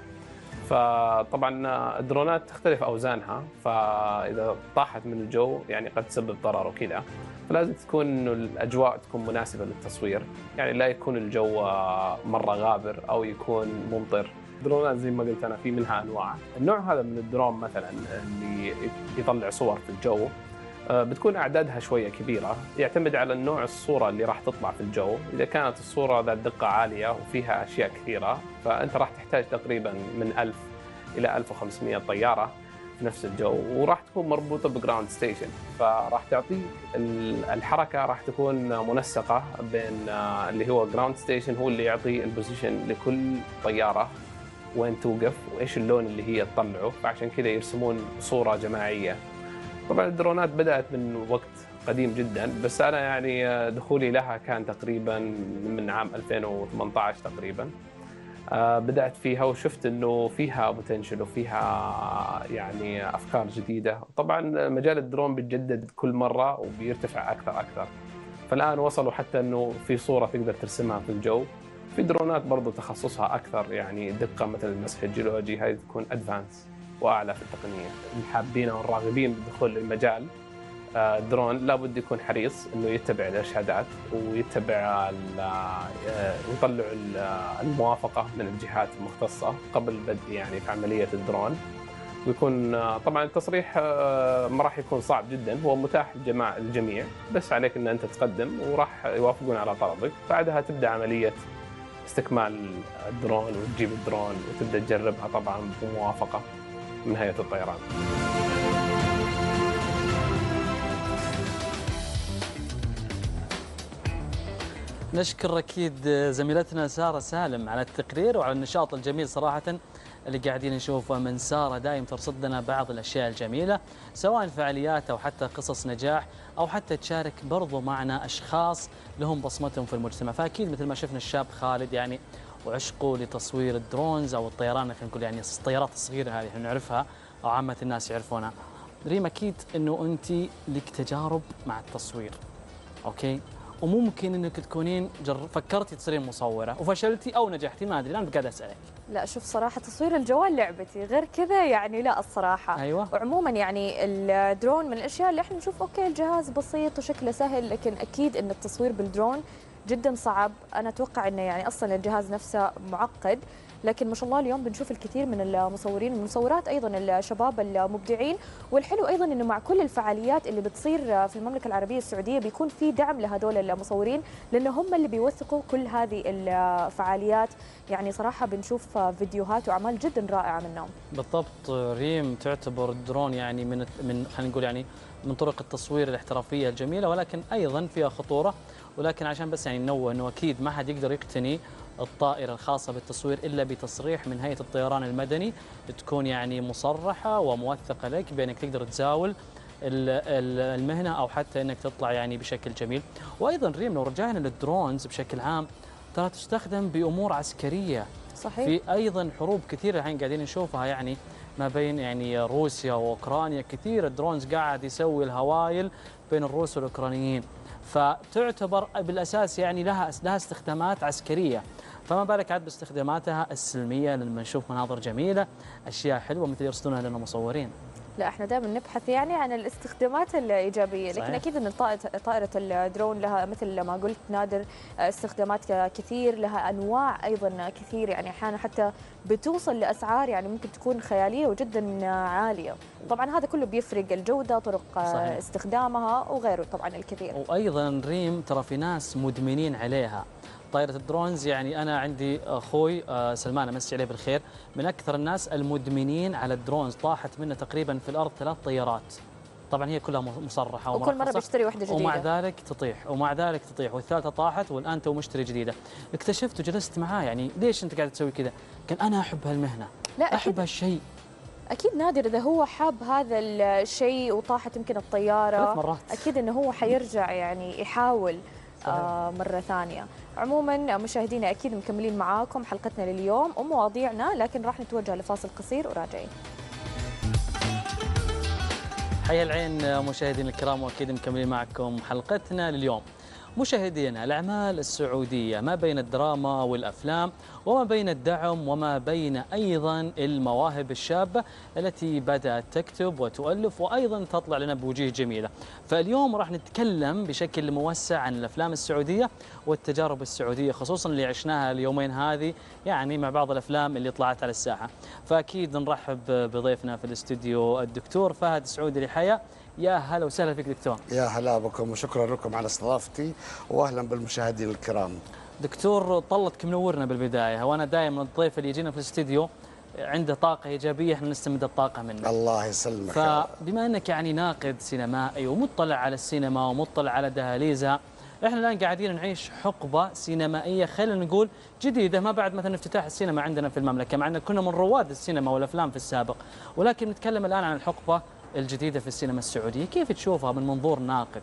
فطبعا الدرونات تختلف أوزانها، فإذا طاحت من الجو يعني قد تسبب ضرر وكذا، فلازم تكون إنه الأجواء تكون مناسبة للتصوير، يعني لا يكون الجو مرة غابر أو يكون ممطر. الدرونات زي ما قلت أنا في منها أنواع. النوع هذا من الدرون مثلا اللي يطلع صور في الجو بتكون أعدادها شوية كبيرة، يعتمد على النوع الصورة اللي راح تطلع في الجو. إذا كانت الصورة ذات دقة عالية وفيها أشياء كثيرة فأنت راح تحتاج تقريبا من ألف إلى ألف وخمسمئة طيارة في نفس الجو، وراح تكون مربوطة بجراوند ستيشن، فراح تعطيك الحركة راح تكون منسقة بين اللي هو جراوند ستيشن هو اللي يعطي البوزيشن لكل طيارة وين توقف وإيش اللون اللي هي تطلعه، فعشان كذا يرسمون صورة جماعية. طبعا الدرونات بدأت من وقت قديم جدا، بس أنا يعني دخولي لها كان تقريبا من عام ألفين وثمانية عشر تقريبا. بدأت فيها وشفت إنه فيها بوتنشل وفيها يعني أفكار جديدة. طبعا مجال الدرون بيتجدد كل مرة وبيرتفع أكثر أكثر، فالآن وصلوا حتى إنه في صورة تقدر ترسمها في الجو. في درونات برضو تخصصها أكثر يعني دقة، مثل المسح الجيولوجي، هذه تكون أدفانس وأعلى في التقنية. الحابين والراغبين بالدخول للمجال الدرون لابد يكون حريص إنه يتبع الإرشادات ويتبع ويطلع الموافقة من الجهات المختصة قبل بدء يعني في عملية الدرون. ويكون طبعا التصريح ما راح يكون صعب جدا، هو متاح للجميع، بس عليك إن أنت تقدم وراح يوافقون على طلبك. بعدها تبدأ عملية استكمال الدرون وتجيب الدرون وتبدأ تجربها طبعا بموافقة من هيئة الطيران. نشكر أكيد زميلتنا سارة سالم على التقرير وعلى النشاط الجميل صراحة اللي قاعدين نشوفه من سارة. دائم ترصد لنا بعض الأشياء الجميلة، سواء فعاليات أو حتى قصص نجاح، أو حتى تشارك برضو معنا أشخاص لهم بصمتهم في المجتمع. فأكيد مثل ما شفنا الشاب خالد يعني وعشقه لتصوير الدرونز أو الطيران، خلينا نقول يعني الطيارات الصغيرة هذه احنا نعرفها أو عامة الناس يعرفونها. ريم أكيد إنه أنت لك تجارب مع التصوير، أوكي؟ وممكن انك تكونين جر... فكرتي تصيرين مصوره وفشلتي او نجحتي، ما ادري، انا قاعد اسالك. لا شوف صراحه تصوير الجوال لعبتي، غير كذا يعني لا الصراحه. ايوه. وعموما يعني الدرون من الاشياء اللي احنا نشوف اوكي الجهاز بسيط وشكله سهل، لكن اكيد ان التصوير بالدرون جدا صعب. انا اتوقع انه يعني اصلا الجهاز نفسه معقد، لكن ما شاء الله اليوم بنشوف الكثير من المصورين والمصورات ايضا الشباب المبدعين. والحلو ايضا انه مع كل الفعاليات اللي بتصير في المملكه العربيه السعوديه بيكون في دعم لهذول المصورين، لانه هم اللي بيوثقوا كل هذه الفعاليات. يعني صراحه بنشوف فيديوهات واعمال جدا رائعه منهم. بالضبط. ريم تعتبر الدرون يعني من من خلينا نقول يعني من طرق التصوير الاحترافيه الجميله، ولكن ايضا فيها خطوره. ولكن عشان بس يعني ننوه انه اكيد ما حد يقدر يقتني الطائره الخاصه بالتصوير الا بتصريح من هيئه الطيران المدني، تكون يعني مصرحه وموثقه لك بانك تقدر تزاول المهنه او حتى انك تطلع يعني بشكل جميل. وايضا ريم لو رجعنا للدرونز بشكل عام ترى تستخدم بامور عسكريه. صحيح. في ايضا حروب كثيره الحين قاعدين نشوفها يعني ما بين يعني روسيا واوكرانيا، كثير الدرونز قاعد يسوي الهوايل بين الروس والاوكرانيين، فتعتبر بالاساس يعني لها لها استخدامات عسكريه، فما بالك عاد باستخداماتها السلميه لما نشوف مناظر جميله، اشياء حلوه مثل يرصدونها لنا مصورين. لا احنا دائما نبحث يعني عن الاستخدامات الايجابيه، لكن صحيح. اكيد ان طائره الدرون لها مثل ما قلت نادر استخدامات كثير، لها انواع ايضا كثير، يعني احيانا حتى بتوصل لاسعار يعني ممكن تكون خياليه وجدا عاليه. طبعا هذا كله بيفرق الجوده، طرق صحيح. استخدامها وغيره طبعا الكثير. وايضا ريم ترى في ناس مدمنين عليها طائرة الدرونز. يعني أنا عندي أخوي سلمان أمسي عليه بالخير من أكثر الناس المدمنين على الدرونز، طاحت منه تقريبا في الأرض ثلاث طيارات. طبعا هي كلها مصرحة وكل مرة بيشتري واحدة جديدة ومع ذلك تطيح ومع ذلك تطيح والثالثة طاحت والآن تو مشتري جديدة. اكتشفت وجلست معاه يعني ليش أنت قاعد تسوي كذا؟ كان أنا أحب هالمهنة، لا أحب هالشيء. أكيد نادر إذا هو حاب هذا الشيء وطاحت يمكن الطيارة ثلاث مرات أكيد إنه هو حيرجع يعني يحاول آه مرة ثانية. عموما مشاهدينا أكيد مكملين معاكم حلقتنا لليوم ومواضيعنا، لكن راح نتوجه لفاصل قصير وراجعين. حيا العين مشاهدينا الكرام، واكيد مكملين معكم حلقتنا لليوم. مشاهدينا، الأعمال السعودية ما بين الدراما والأفلام وما بين الدعم وما بين أيضا المواهب الشابة التي بدأت تكتب وتؤلف وأيضا تطلع لنا بوجيه جميلة. فاليوم راح نتكلم بشكل موسع عن الأفلام السعودية والتجارب السعودية، خصوصا اللي عشناها اليومين هذه يعني مع بعض الأفلام اللي طلعت على الساحة. فأكيد نرحب بضيفنا في الاستوديو الدكتور فهد سعودي لحياة. يا هلا وسهلا فيك دكتور. يا هلا بكم وشكرا لكم على استضافتي واهلا بالمشاهدين الكرام. دكتور طلتك منورنا بالبدايه، وانا دائما الضيف اللي يجينا في الاستديو عنده طاقه ايجابيه احنا نستمد الطاقه منه. الله يسلمك. فبما انك يعني ناقد سينمائي ومطلع على السينما ومطلع على دهاليزها، احنا الان قاعدين نعيش حقبه سينمائيه خلينا نقول جديده ما بعد مثلا افتتاح السينما عندنا في المملكه، مع ان كنا من رواد السينما والافلام في السابق، ولكن نتكلم الان عن الحقبه الجديدة في السينما السعودية. كيف تشوفها من منظور ناقد؟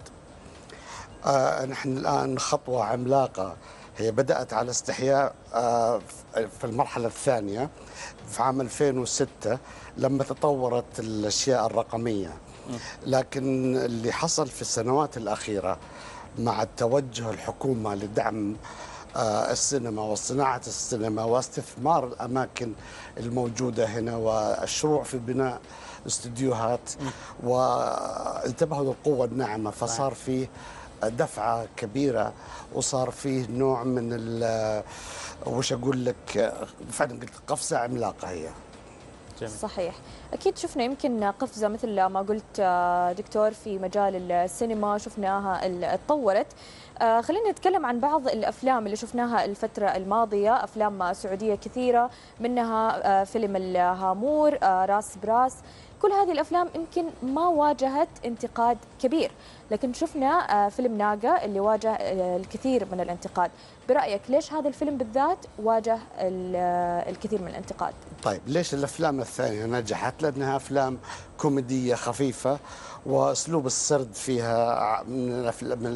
آه نحن الآن خطوة عملاقة هي بدأت على استحياء آه في المرحلة الثانية في عام ألفين وستة لما تطورت الأشياء الرقمية، لكن اللي حصل في السنوات الأخيرة مع التوجه الحكومة لدعم آه السينما وصناعة السينما واستثمار الأماكن الموجودة هنا والشروع في بناء استديوهات وانتبهوا للقوة الناعمة، فصار فيه دفعة كبيرة وصار فيه نوع من ال وش أقول لك فعلا قلت قفزة عملاقة هي. جميل. صحيح. أكيد شفنا يمكن قفزة مثل ما قلت دكتور في مجال السينما شفناها اتطورت. آه خلينا نتكلم عن بعض الأفلام اللي شفناها الفترة الماضية، أفلام سعودية كثيرة منها آه فيلم الهامور، آه راس براس. كل هذه الأفلام يمكن ما واجهت انتقاد كبير، لكن شفنا فيلم ناقة اللي واجه الكثير من الانتقاد. برأيك ليش هذا الفيلم بالذات واجه الكثير من الانتقاد؟ طيب ليش الأفلام الثانية نجحت؟ لأنها أفلام كوميدية خفيفة وأسلوب السرد فيها من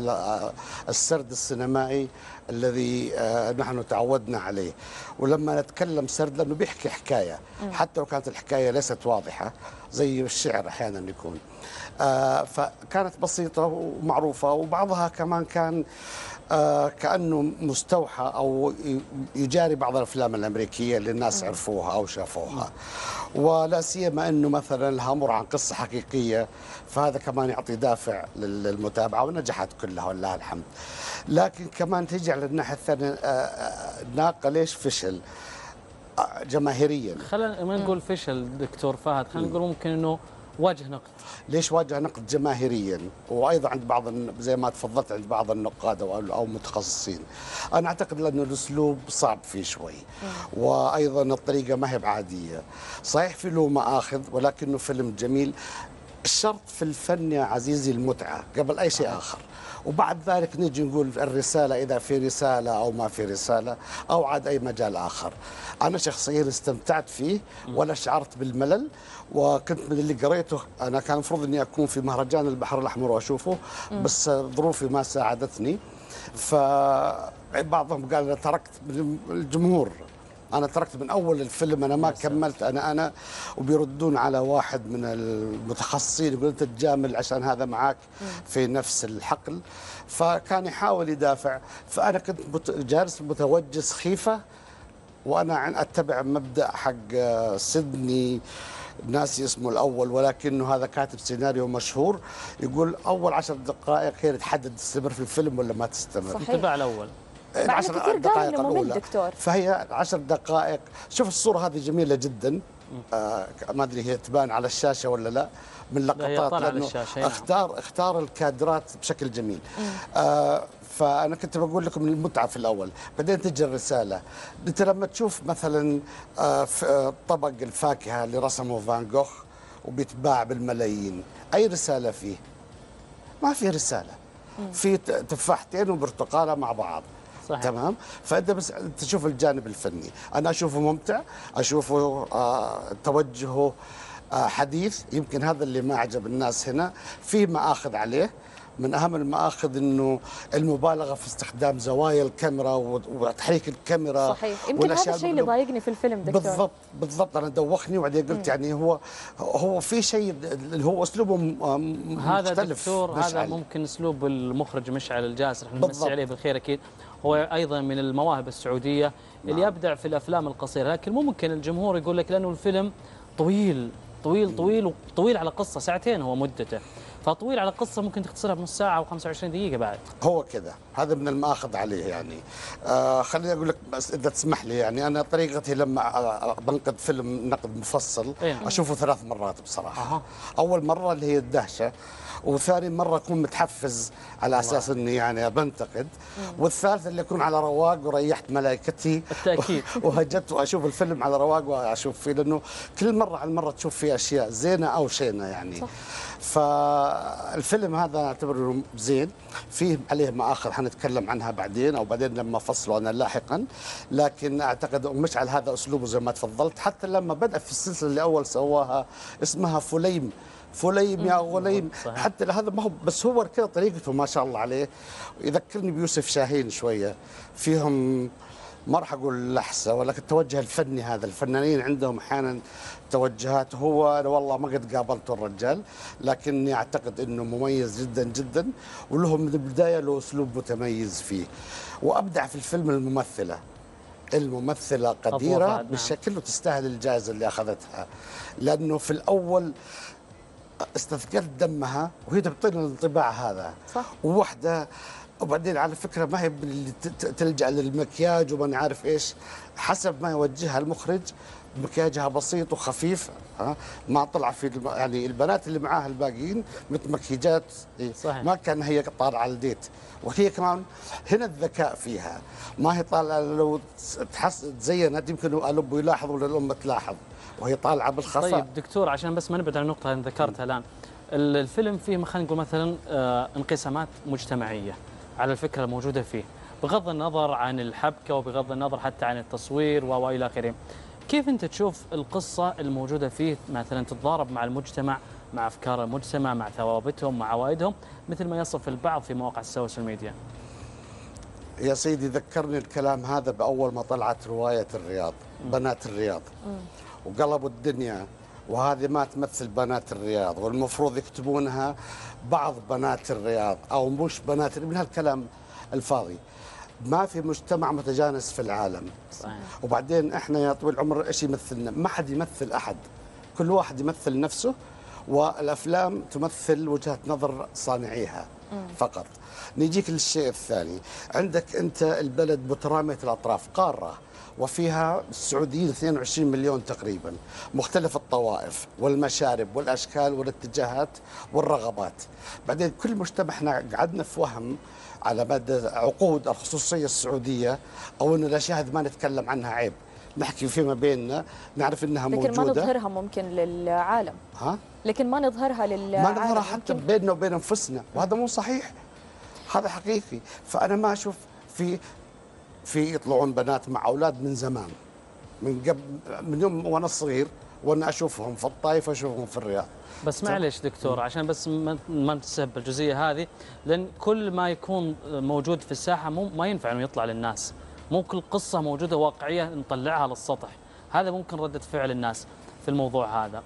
السرد السينمائي الذي نحن تعودنا عليه. ولما نتكلم سرد لأنه بيحكي حكاية حتى لو كانت الحكاية ليست واضحة زي الشعر أحيانا يكون، آه فكانت بسيطة ومعروفة، وبعضها كمان كان آه كأنه مستوحى أو يجاري بعض الأفلام الأمريكية اللي الناس عرفوها أو شافوها، ولا سيما أنه مثلا الهامور عن قصة حقيقية، فهذا كمان يعطي دافع للمتابعة ونجحت كلها ولله الحمد. لكن كمان تيجي على الناحية الثانية آه ناقة ليش فشل؟ جماهيريا. خلينا ما نقول فشل دكتور فهد، خلينا نقول ممكن انه واجه نقد. ليش واجه نقد جماهيريا وايضا عند بعض زي ما تفضلت عند بعض النقاد او او متخصصين؟ انا اعتقد انه الاسلوب صعب فيه شوي، وايضا الطريقه ما هي بعاديه. صحيح في له مآخذ ولكنه فيلم جميل. الشرط في الفن يا عزيزي المتعه قبل اي شيء اخر، وبعد ذلك نجي نقول الرسالة إذا في رسالة أو ما في رسالة أو عاد أي مجال آخر. أنا شخصيا استمتعت فيه ولا شعرت بالملل، وكنت من اللي قريته. أنا كان المفروض أني أكون في مهرجان البحر الأحمر وأشوفه، بس ظروفي ما ساعدتني. فبعضهم قال أنا تركت من الجمهور، أنا تركت من أول الفيلم، أنا ما كملت أنا أنا وبيردون على واحد من المتخصصين يقول أنت تجامل عشان هذا معك في نفس الحقل. فكان يحاول يدافع، فأنا كنت جالس متوجس خيفة، وأنا أتبع مبدأ حق سيدني ناسي اسمه الأول، ولكنه هذا كاتب سيناريو مشهور يقول أول عشر دقائق هي تحدد تستمر في الفيلم ولا ما تستمر. صحيح. انتبع الأول. العشر دقائق الأولى دكتور. فهي عشر دقائق. شوف الصورة هذه جميلة جدا، آه ما أدري هي تبان على الشاشة ولا لا من لقطات، لأنه اختار اختار الكادرات بشكل جميل. آه فأنا كنت بقول لكم المتعة في الأول، بعدين تجي الرسالة. أنت لما تشوف مثلا آه طبق الفاكهة اللي رسمه فان جوخ وبيتباع بالملايين، أي رسالة فيه؟ ما في رسالة. في تفاحتين وبرتقالة مع بعض. صحيح. تمام. فانت بس تشوف الجانب الفني، انا اشوفه ممتع، اشوفه آه توجهه آه حديث. يمكن هذا اللي ما عجب الناس هنا. في مآخذ عليه، من اهم المآخذ انه المبالغه في استخدام زوايا الكاميرا وتحريك الكاميرا. صحيح. يمكن هذا الشيء اللي ضايقني في الفيلم دكتور. بالضبط بالضبط. انا دوخني وبعدين قلت يعني هو هو في شيء اللي هو اسلوبه مختلف. هذا دكتور هذا ممكن اسلوب المخرج مشعل الجاسر، احنا نمسي عليه بالخير اكيد. هو ايضا من المواهب السعوديه اللي نعم. يبدع في الافلام القصيره، لكن مو ممكن الجمهور يقول لك لانه الفيلم طويل طويل طويل وطويل على قصه ساعتين هو مدته، فطويل على قصه ممكن تختصرها بنص ساعه وخمسة وعشرين دقيقه بعد. هو كذا، هذا من المآخذ عليه يعني. آه خليني اقول لك بس اذا تسمح لي، يعني انا طريقتي لما بنقد فيلم نقد مفصل إيه؟ اشوفه ثلاث مرات بصراحه. أه. اول مره اللي هي الدهشه، وثاني مرة أكون متحفز على أساس أني يعني بنتقد، والثالث اللي أكون على رواق وريحت ملائكتي بالتأكيد وهجت وأشوف الفيلم على رواق وأشوف فيه، لأنه كل مرة على مرة تشوف فيه أشياء زينة أو شينة يعني. صح. فالفيلم هذا أعتبره زين، فيه عليه مآخذ حنتكلم عنها بعدين أو بعدين لما فصلوا أنا لاحقا، لكن أعتقد مشعل هذا أسلوبه زي ما تفضلت. حتى لما بدأ في السلسلة اللي أول سواها اسمها فليم فليم يا غليم، حتى هذا ما هو بس هو كذا طريقته ما شاء الله عليه، يذكرني بيوسف شاهين شويه، فيهم ما راح اقول لحسه ولكن التوجه الفني. هذا الفنانين عندهم احيانا توجهات، هو أنا والله ما قد قابلته الرجال، لكني اعتقد انه مميز جدا جدا، وله من البدايه له اسلوب متميز فيه. وابدع في الفيلم الممثله الممثله قديره بالشكل وتستاهل الجائزه اللي اخذتها، لانه في الاول استثقلت دمها وهي تعطينا الانطباع هذا. صح. ووحده وبعدين على فكره ما هي اللي تلجا للمكياج وما عارف ايش، حسب ما يوجهها المخرج مكياجها بسيط وخفيف، ها ما طلع في يعني البنات اللي معاها الباقيين متمكيجات. صحيح. ما كان هي طالعه على الديت، وهي كمان هنا الذكاء فيها، ما هي طالعه لو تحس تزينت يمكن الاب يلاحظ ولا الام تلاحظ وهي طالعه بالخفاء. طيب دكتور عشان بس ما نبعد عن النقطه اللي ذكرتها الان، الفيلم فيه خلينا نقول مثلا انقسامات مجتمعيه على الفكره الموجوده فيه، بغض النظر عن الحبكه وبغض النظر حتى عن التصوير والى اخره. كيف انت تشوف القصه الموجوده فيه مثلا تتضارب مع المجتمع، مع افكار المجتمع، مع ثوابتهم، مع عوائدهم، مثل ما يصف البعض في مواقع السوشيال ميديا؟ يا سيدي ذكرني الكلام هذا باول ما طلعت روايه الرياض، م. بنات الرياض، م. وقلبوا الدنيا، وهذه ما تمثل بنات الرياض، والمفروض يكتبونها بعض بنات الرياض او مش بنات، من هالكلام الفاضي. ما في مجتمع متجانس في العالم. صحيح. وبعدين احنا يا طويل العمر ايش يمثلنا؟ ما حد يمثل احد، كل واحد يمثل نفسه، والافلام تمثل وجهة نظر صانعيها فقط. نيجيك للشيء الثاني، عندك انت البلد مترامية الاطراف، قارة، وفيها السعوديين اثنين وعشرين مليون تقريبا، مختلف الطوائف والمشارب والاشكال والاتجاهات والرغبات. بعدين كل مجتمع احنا قعدنا في وهم على مدى عقود الخصوصيه السعوديه، او ان الاشياء هذه ما نتكلم عنها عيب، نحكي فيما بيننا، نعرف انها لكن موجوده، لكن ما نظهرها ممكن للعالم. ها؟ لكن ما نظهرها للعالم، ما نظهرها حتى بيننا وبين انفسنا، وهذا مو صحيح، هذا حقيقي. فانا ما اشوف في في يطلعون بنات مع اولاد من زمان، من قبل، من يوم وانا صغير وانا اشوفهم في الطائف واشوفهم في الرياض. بس معلش دكتور، عشان بس ما ما نتسبب الجزئيه هذه، لان كل ما يكون موجود في الساحه مو ما ينفع انه يطلع للناس، مو كل قصه موجوده واقعيه نطلعها للسطح، هذا ممكن رده فعل الناس في الموضوع هذا.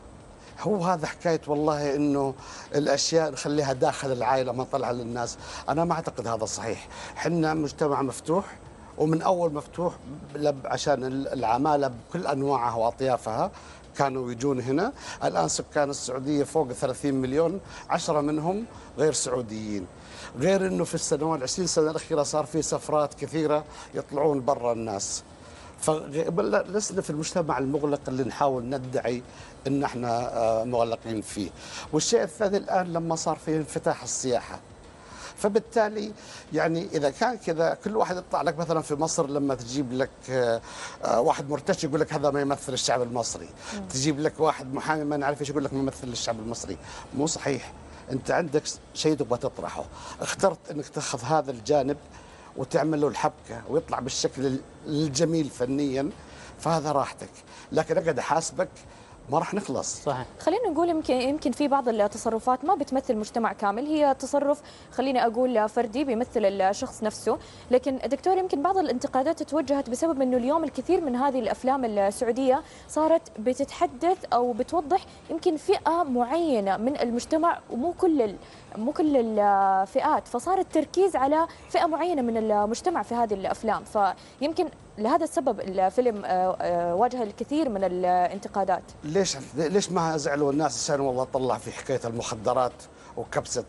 هو هذا حكايه والله انه الاشياء نخليها داخل العائله ما نطلعها للناس، انا ما اعتقد هذا صحيح، احنا مجتمع مفتوح، ومن اول مفتوح عشان العماله بكل انواعها واطيافها كانوا يجون هنا. الان سكان السعوديه فوق ثلاثين مليون، عشرة منهم غير سعوديين، غير انه في السنوات العشرين سنه الاخيره صار في سفرات كثيره يطلعون برا الناس. فلسنا في المجتمع المغلق اللي نحاول ندعي ان احنا مغلقين فيه. والشيء الثاني الان لما صار فيه انفتاح السياحه، فبالتالي يعني اذا كان كذا كل واحد يطلع لك مثلا في مصر، لما تجيب لك واحد مرتشي يقول لك هذا ما يمثل الشعب المصري، م. تجيب لك واحد محامي ما نعرف ايش يقول لك ما يمثل الشعب المصري. مو صحيح، انت عندك شيء تبغى تطرحه، اخترت انك تاخذ هذا الجانب وتعمل له الحبكه ويطلع بالشكل الجميل فنيا، فهذا راحتك، لكن اقعد احاسبك ما راح نخلص. صحيح. خلينا نقول يمكن يمكن في بعض التصرفات ما بتمثل مجتمع كامل، هي تصرف خليني اقول فردي بيمثل الشخص نفسه، لكن دكتور يمكن بعض الانتقادات توجهت بسبب انه اليوم الكثير من هذه الافلام السعوديه صارت بتتحدث او بتوضح يمكن فئه معينه من المجتمع، ومو كل ال... مو كل الفئات، فصار التركيز على فئه معينه من المجتمع في هذه الافلام، فيمكن لهذا السبب الفيلم واجه الكثير من الانتقادات. ليش ليش ما زعلوا الناس عشان والله طلع في حكايه المخدرات وكبسه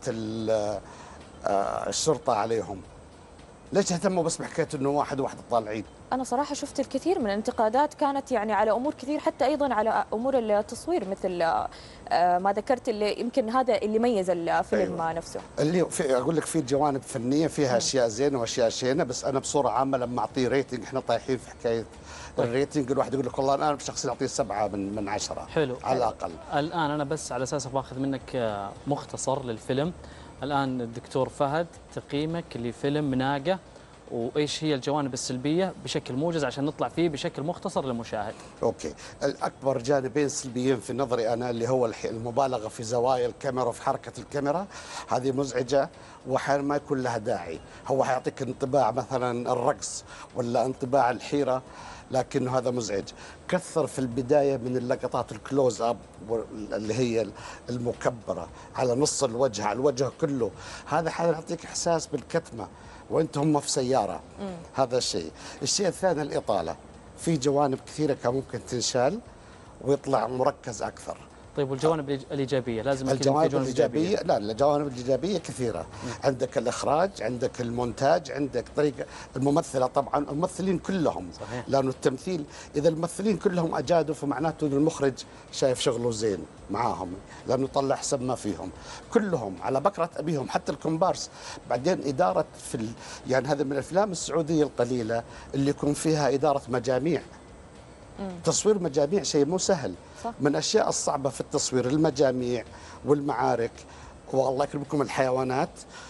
الشرطه عليهم؟ ليش اهتموا بس بحكايه انه واحد وواحده طالعين؟ انا صراحه شفت الكثير من الانتقادات كانت يعني على امور كثير، حتى ايضا على امور التصوير مثل ما ذكرت، اللي يمكن هذا اللي ميز الفيلم أيوة. نفسه. اللي في اقول لك في جوانب فنيه فيها اشياء زينه واشياء شينه، بس انا بصوره عامه لما اعطيه ريتنج، احنا طايحين في حكايه الريتنج، الواحد يقول لك والله انا بشخصي اعطيه سبعه من من عشره. حلو على الاقل. الان انا بس على اساس باخذ منك مختصر للفيلم، الان الدكتور فهد تقييمك لفيلم ناقه، وايش هي الجوانب السلبيه بشكل موجز عشان نطلع فيه بشكل مختصر للمشاهد. اوكي، الاكبر جانبين سلبيين في نظري انا اللي هو المبالغه في زوايا الكاميرا وفي حركه الكاميرا، هذه مزعجه واحيانا ما يكون لها داعي، هو حيعطيك انطباع مثلا الرقص ولا انطباع الحيره، لكنه هذا مزعج. كثر في البدايه من اللقطات الكلوز اب اللي هي المكبره على نص الوجه، على الوجه كله، هذا حيعطيك احساس بالكتمه وانت هم في سياره. مم. هذا الشيء. الشيء الثاني الاطاله، في جوانب كثيره كان ممكن تنشال ويطلع مركز اكثر. طيب والجوانب الايجابيه لازم الجوانب الايجابيه؟ لا، الجوانب الايجابيه كثيره. مم. عندك الاخراج، عندك المونتاج، عندك طريقه الممثله، طبعا الممثلين كلهم صحيح. لانه التمثيل اذا الممثلين كلهم اجادوا فمعناته المخرج شايف شغله زين معاهم، لانه طلع حسب ما فيهم كلهم على بكره ابيهم، حتى الكومبارس. بعدين اداره في ال... يعني هذا من الافلام السعوديه القليله اللي يكون فيها اداره مجاميع. مم. تصوير مجاميع شيء مو سهل. صح. من الاشياء الصعبه في التصوير المجاميع والمعارك، والله يكرمكم الحيوانات.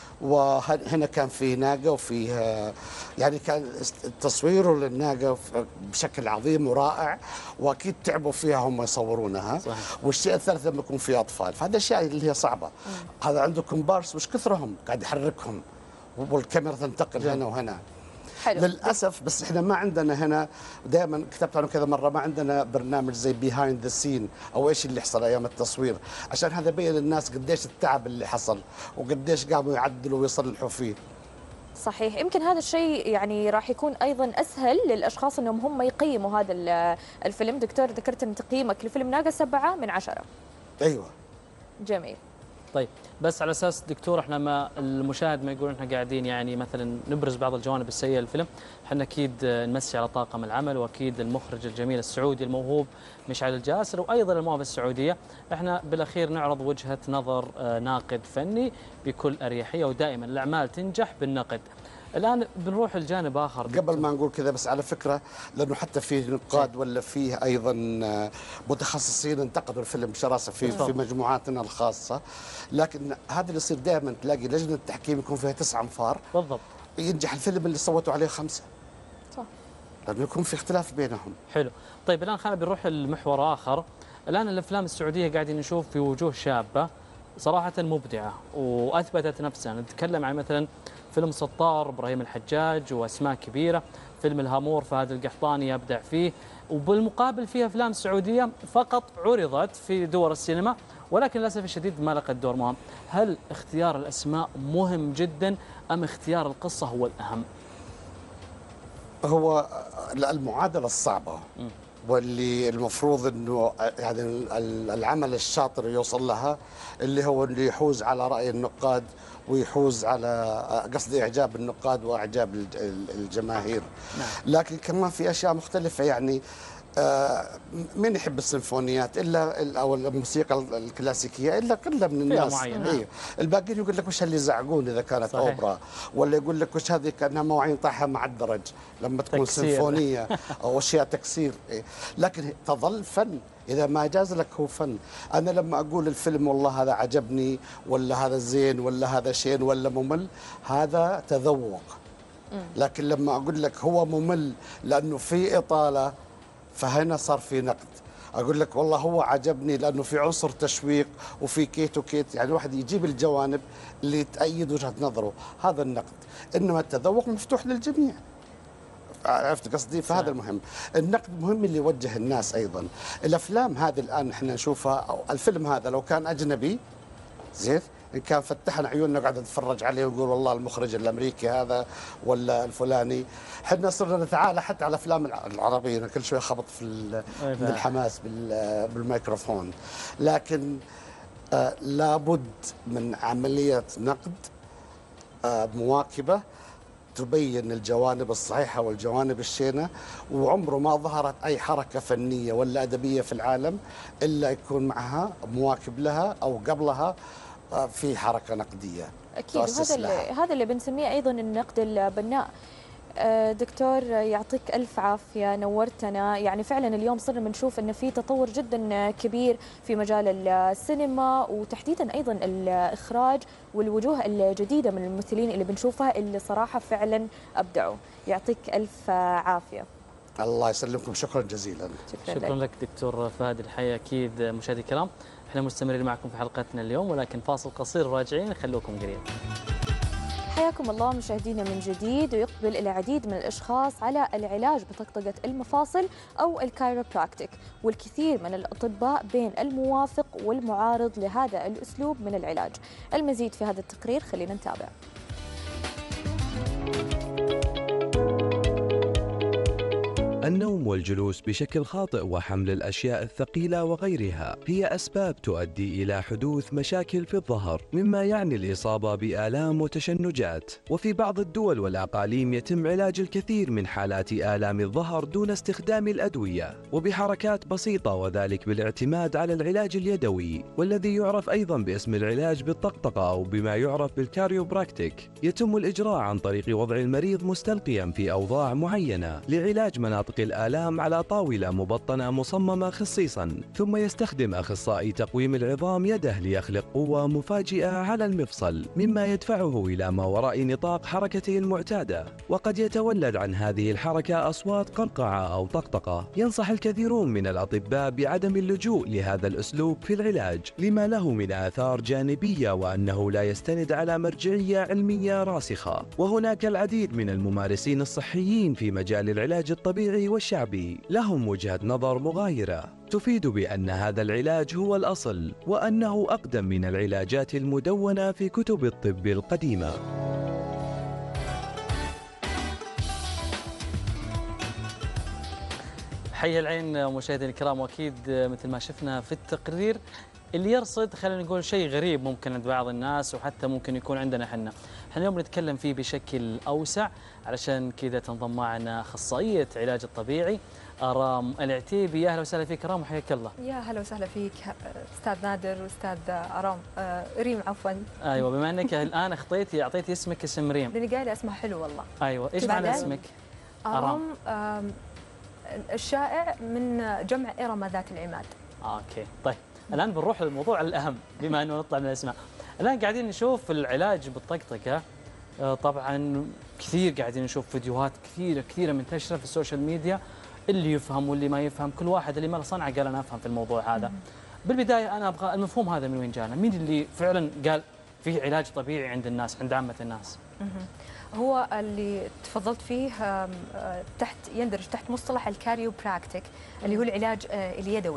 وهنا كان في ناقه وفيه يعني كان تصويره للناقه بشكل عظيم ورائع، واكيد تعبوا فيها هم يصورونها. صحيح. والشيء الثالث لما يكون في اطفال، فهذا الاشياء اللي هي صعبه. مم. هذا عنده كومبارس وش كثرهم قاعد يحركهم والكاميرا تنتقل جم. هنا وهنا. حلو. للاسف بس احنا ما عندنا هنا، دائما كتبت عنه كذا مره، ما عندنا برنامج زي بيهايند ذا سين او ايش اللي حصل ايام التصوير، عشان هذا يبين للناس قديش التعب اللي حصل وقديش قاموا يعدلوا ويصلحوا فيه. صحيح، يمكن هذا الشيء يعني راح يكون ايضا اسهل للاشخاص انهم هم يقيموا هذا الفيلم. دكتور ذكرت ان تقييمك لفيلم ناقه سبعة من عشرة. ايوه. جميل. طيب بس على اساس دكتور احنا ما المشاهد ما يقول احنا قاعدين يعني مثلا نبرز بعض الجوانب السيئه للفيلم، احنا اكيد نمسي على طاقم العمل واكيد المخرج الجميل السعودي الموهوب مشعل الجاسر وايضا المواهب السعوديه، احنا بالاخير نعرض وجهه نظر ناقد فني بكل اريحيه ودائما الاعمال تنجح بالنقد. الان بنروح لجانب اخر قبل ما نقول كذا بس على فكره، لانه حتى فيه نقاد ولا فيه ايضا متخصصين انتقدوا الفيلم بشراسه في في مجموعاتنا الخاصه، لكن هذا اللي يصير دائما تلاقي لجنه التحكيم يكون فيها تسعة انفار بالضبط، ينجح الفيلم اللي صوتوا عليه خمسه. صح، لانه يكون في اختلاف بينهم. حلو. طيب الان خلينا بنروح لمحور اخر. الان الافلام السعوديه قاعدين نشوف في وجوه شابه صراحه مبدعه واثبتت نفسها، نتكلم عن مثلا فيلم سطار ابراهيم الحجاج واسماء كبيره، فيلم الهامور فهد القحطاني يبدع فيه، وبالمقابل فيها افلام سعوديه فقط عرضت في دور السينما ولكن للاسف الشديد ما لقت دور مهم. هل اختيار الاسماء مهم جدا ام اختيار القصه هو الاهم؟ هو المعادله الصعبه واللي المفروض انه يعني العمل الشاطر يوصل لها، اللي هو اللي يحوز على راي النقاد ويحوز على قصدي اعجاب النقاد واعجاب الجماهير. نعم. لكن كمان في اشياء مختلفه، يعني آه من يحب السيمفونيات الا او الموسيقى الكلاسيكيه الا قله من الناس. إيه. الباقيين يقول لك وش اللي يزعقون اذا كانت صحيح. اوبرا، ولا يقول لك وش هذه كانها مواعين طاحه مع الدرج لما تكون تكسير. سيمفونيه او اشياء تكسير. إيه. لكن تظل فن، إذا ما جاز لك هو فن. أنا لما أقول الفيلم والله هذا عجبني ولا هذا زين ولا هذا شين ولا ممل، هذا تذوق. لكن لما أقول لك هو ممل لأنه في إطالة، فهنا صار في نقد. أقول لك والله هو عجبني لأنه في عنصر تشويق وفي كيت وكيت، يعني الواحد يجيب الجوانب اللي تأيد وجهة نظره، هذا النقد. إنما التذوق مفتوح للجميع. عرفت قصدي؟ فهذا المهم. النقد مهم اللي يوجه الناس ايضا. الافلام هذه الان احنا نشوفها، أو الفيلم هذا لو كان اجنبي زين، ان كان فتحنا عيوننا قاعد نتفرج عليه ونقول والله المخرج الامريكي هذا ولا الفلاني، احنا صرنا نتعالى حتى على الافلام العربيه كل شوي خبط في بالحماس بالميكروفون. لكن آه لابد من عمليه نقد آه مواكبه تبين الجوانب الصحيحة والجوانب الشينة، وعمره ما ظهرت أي حركة فنية ولا أدبية في العالم إلا يكون معها مواكب لها أو قبلها في حركة نقدية. أكيد، وهذا اللي هذا اللي بنسميه أيضا النقد البناء. دكتور يعطيك ألف عافية، نورتنا. يعني فعلا اليوم صرنا بنشوف أن في تطور جدا كبير في مجال السينما وتحديدا أيضا الإخراج والوجوه الجديدة من الممثلين اللي بنشوفها اللي صراحة فعلا أبدعوا. يعطيك ألف عافية. الله يسلمكم، شكرا جزيلا. شكرا, شكرا لك دكتور فهد الحية. أكيد مشاهدي الكرام احنا مستمرين معكم في حلقتنا اليوم، ولكن فاصل قصير راجعين، خلوكم قريب. حياكم الله مشاهدينا من جديد. ويقبل العديد من الأشخاص على العلاج بطقطقة المفاصل أو الكايروبراكتيك، والكثير من الأطباء بين الموافق والمعارض لهذا الأسلوب من العلاج. المزيد في هذا التقرير، خلينا نتابع. النوم والجلوس بشكل خاطئ وحمل الأشياء الثقيلة وغيرها هي أسباب تؤدي إلى حدوث مشاكل في الظهر، مما يعني الإصابة بآلام وتشنجات. وفي بعض الدول والأقاليم يتم علاج الكثير من حالات آلام الظهر دون استخدام الأدوية وبحركات بسيطة، وذلك بالاعتماد على العلاج اليدوي والذي يعرف أيضا باسم العلاج بالطقطقة أو بما يعرف بالكاريوبراكتيك. يتم الإجراء عن طريق وضع المريض مستلقيا في أوضاع معينة لعلاج مناطق الآلام على طاولة مبطنة مصممة خصيصا، ثم يستخدم أخصائي تقويم العظام يده ليخلق قوة مفاجئة على المفصل مما يدفعه إلى ما وراء نطاق حركته المعتادة، وقد يتولد عن هذه الحركة أصوات قرقعة أو طقطقة. ينصح الكثيرون من الأطباء بعدم اللجوء لهذا الأسلوب في العلاج لما له من آثار جانبية وأنه لا يستند على مرجعية علمية راسخة. وهناك العديد من الممارسين الصحيين في مجال العلاج الطبيعي والشعبي لهم وجهة نظر مغايرة تفيد بأن هذا العلاج هو الأصل وأنه أقدم من العلاجات المدونة في كتب الطب القديمة. حي العين مشاهدينا الكرام، واكيد مثل ما شفنا في التقرير اللي يرصد خلينا نقول شيء غريب ممكن عند بعض الناس وحتى ممكن يكون عندنا احنا. احنا اليوم نتكلم فيه بشكل اوسع، علشان كذا تنضم معنا اخصائيه علاج الطبيعي ارام العتيبي. اهلا وسهلا فيك ارام وحياك الله. يا هلا وسهلا فيك استاذ نادر واستاذ ارام آه ريم عفوا. ايوه بما انك الان اخطيتي اعطيتي اسمك اسم ريم. لاني قايله اسمها حلو والله. ايوه ايش معنى اسمك؟ ارام آه الشائع من جمع ارم ذات العماد. آه اوكي طيب الان بنروح للموضوع الاهم بما انه نطلع من الاسماء. الان قاعدين نشوف العلاج بالطقطقه، آه طبعا كثير قاعدين نشوف فيديوهات كثيره كثيره منتشره في السوشيال ميديا، اللي يفهم واللي ما يفهم، كل واحد اللي ما له صنعه قال انا افهم في الموضوع هذا. بالبدايه انا ابغى المفهوم هذا من وين جانا؟ مين اللي فعلا قال في علاج طبيعي عند الناس، عند عامه الناس؟ هو اللي تفضلت فيه تحت يندرج تحت مصطلح الكاريوبراكتيك اللي هو العلاج اليدوي.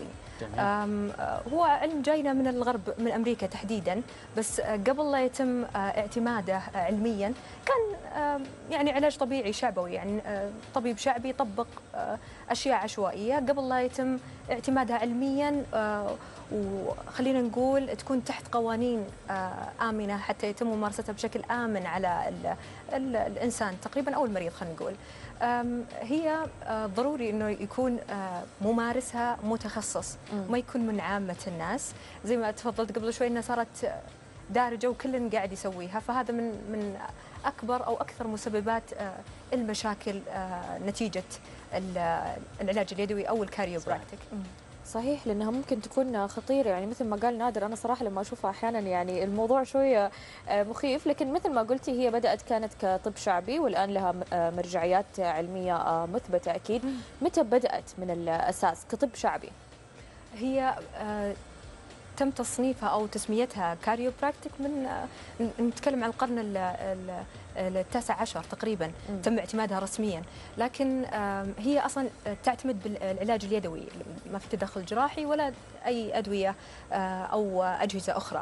هو علم جاينا من الغرب، من امريكا تحديدا، بس قبل لا يتم اعتماده علميا كان يعني علاج طبيعي شعبوي، يعني طبيب شعبي يطبق اشياء عشوائيه قبل لا يتم اعتمادها علميا، وخلينا نقول تكون تحت قوانين امنه حتى يتم ممارستها بشكل امن على ال ال الانسان تقريبا او المريض. خلينا نقول هي ضروري انه يكون ممارسها متخصص، ما يكون من عامه الناس. زي ما تفضلت قبل شوي انها صارت دارجه وكل قاعد يسويها، فهذا من من اكبر او اكثر مسببات المشاكل نتيجه العلاج اليدوي او الكاريوبراكتيك. صحيح، لانها ممكن تكون خطيره، يعني مثل ما قال نادر. انا صراحه لما اشوفها احيانا يعني الموضوع شويه مخيف، لكن مثل ما قلتي هي بدات كانت كطب شعبي والان لها مرجعيات علميه مثبته اكيد. متى بدات من الاساس كطب شعبي؟ هي تم تصنيفها او تسميتها كاريوبراكتيك من نتكلم عن القرن التاسع عشر تقريبا. م. تم اعتمادها رسميا، لكن هي اصلا تعتمد بالعلاج اليدوي، ما في تدخل جراحي ولا اي ادويه او اجهزه اخرى.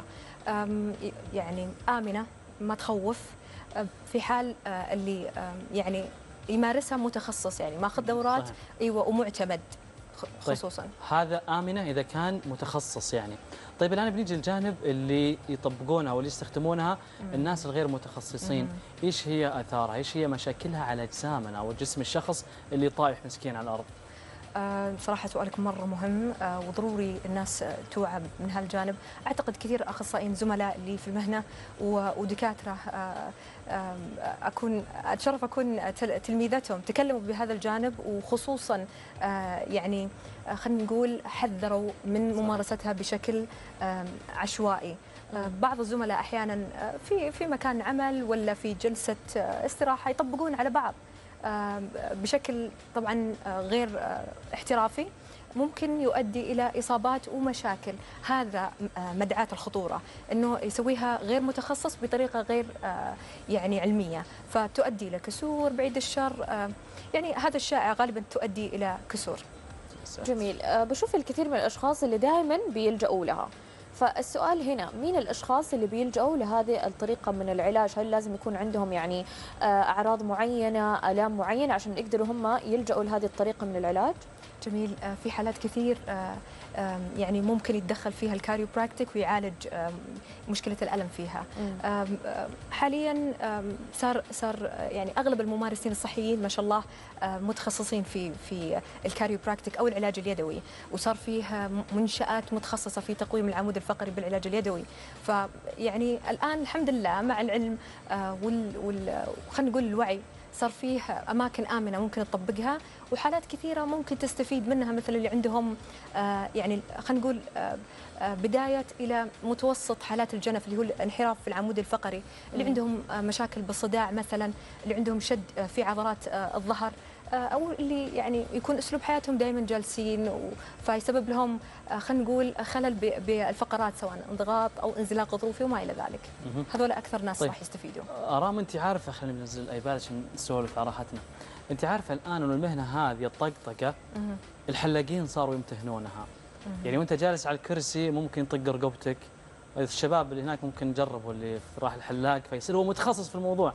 يعني امنه، ما تخوف، في حال اللي يعني يمارسها متخصص، يعني ماخذ دورات. صحيح. ايوه ومعتمد خصوصا. طيب. هذا آمنة إذا كان متخصص يعني. طيب الآن بنيجي الجانب اللي يطبقونها واللي يستخدمونها مم. الناس الغير متخصصين. مم. إيش هي آثارها؟ إيش هي مشاكلها على أجسامنا أو جسم الشخص اللي طايح مسكين على الأرض؟ آه صراحة سؤالك مرة مهم، آه وضروري الناس توعى من هالجانب. أعتقد كثير أخصائيين زملاء لي في المهنة ودكاترة آه آه أكون أتشرف أكون تلميذتهم تكلموا بهذا الجانب، وخصوصا آه يعني آه خلينا نقول حذروا من ممارستها بشكل آه عشوائي. آه بعض الزملاء أحيانا في في مكان عمل ولا في جلسة آه استراحة يطبقون على بعض بشكل طبعا غير احترافي، ممكن يؤدي الى اصابات ومشاكل. هذا مدعاة الخطوره، انه يسويها غير متخصص بطريقه غير يعني علميه، فتؤدي الى كسور بعيد الشر. يعني هذا الشائع غالبا تؤدي الى كسور. جميل. بشوف الكثير من الاشخاص اللي دائما بيلجأوا لها، فالسؤال هنا مين الأشخاص اللي بيلجأوا لهذه الطريقة من العلاج؟ هل لازم يكون عندهم يعني أعراض معينة، آلام معينة عشان يقدروا هم يلجأوا لهذه الطريقة من العلاج؟ جميل. في حالات كثير يعني ممكن يتدخل فيها الكاريوبراكتيك ويعالج مشكلة الألم فيها. مم. حاليا صار صار يعني أغلب الممارسين الصحيين ما شاء الله متخصصين في في الكاريوبراكتيك أو العلاج اليدوي، وصار فيه منشآت متخصصة في تقويم العمود الفقري بالعلاج اليدوي. فيعني الآن الحمد لله مع العلم وال وال خلينا نقول الوعي، صار فيه أماكن آمنة ممكن تطبقها، وحالات كثيرة ممكن تستفيد منها، مثل اللي عندهم آه يعني خلينا نقول آه آه بداية إلى متوسط حالات الجنف اللي هو الانحراف في العمود الفقري، اللي مم. عندهم آه مشاكل بالصداع مثلا، اللي عندهم شد آه في عضلات آه الظهر، او اللي يعني يكون اسلوب حياتهم دائما جالسين، فيسبب لهم خلينا نقول خلل بالفقرات سواء انضغاط او انزلاق غضروفي وما الى ذلك. هذول اكثر ناس طيب. راح يستفيدوا. ارام انت عارفه، خلينا ننزل الايباد عشان نسولف على راحتنا. انت عارفه الان انه المهنه هذه الطقطقه الحلاقين صاروا يمتهنونها. يعني وانت جالس على الكرسي ممكن يطق رقبتك. الشباب اللي هناك ممكن جربوا اللي راح الحلاق فيصير هو متخصص في الموضوع.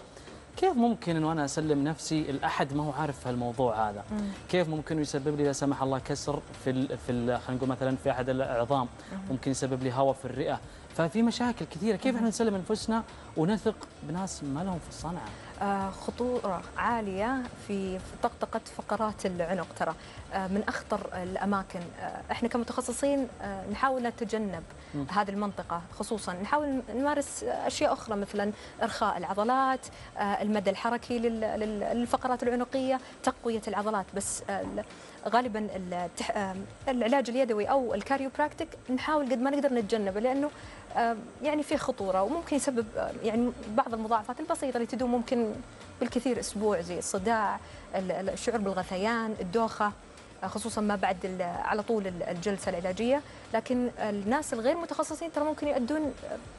كيف ممكن انه انا اسلم نفسي لاحد ما هو عارف هالموضوع هذا؟ مم. كيف ممكن يسبب لي لا سمح الله كسر في ال في ال خلينا نقول مثلا في احد العظام، ممكن يسبب لي هواء في الرئه، ففي مشاكل كثيره، كيف احنا نسلم انفسنا ونثق بناس ما لهم في الصنعه؟ آه، خطورة عالية في في طقطقة فقرات العنق ترى، آه، من أخطر الأماكن. آه، إحنا كمتخصصين آه، نحاول نتجنب م. هذه المنطقة، خصوصا نحاول نمارس أشياء أخرى مثلا إرخاء العضلات، آه، المدى الحركي لل- لل- للفقرات العنقية، تقوية العضلات. بس آه، غالبا التح- آه، العلاج اليدوي أو الكاريوبراكتيك نحاول قد ما نقدر نتجنبه، لأنه آه، يعني فيه خطورة وممكن يسبب آه، يعني بعض المضاعفات البسيطة اللي تدوم ممكن بالكثير أسبوع، زي الصداع، ال- ال- الشعور بالغثيان، الدوخة، آه، خصوصا ما بعد ال- على طول ال- الجلسة العلاجية. لكن الناس الغير متخصصين ترى ممكن يؤدون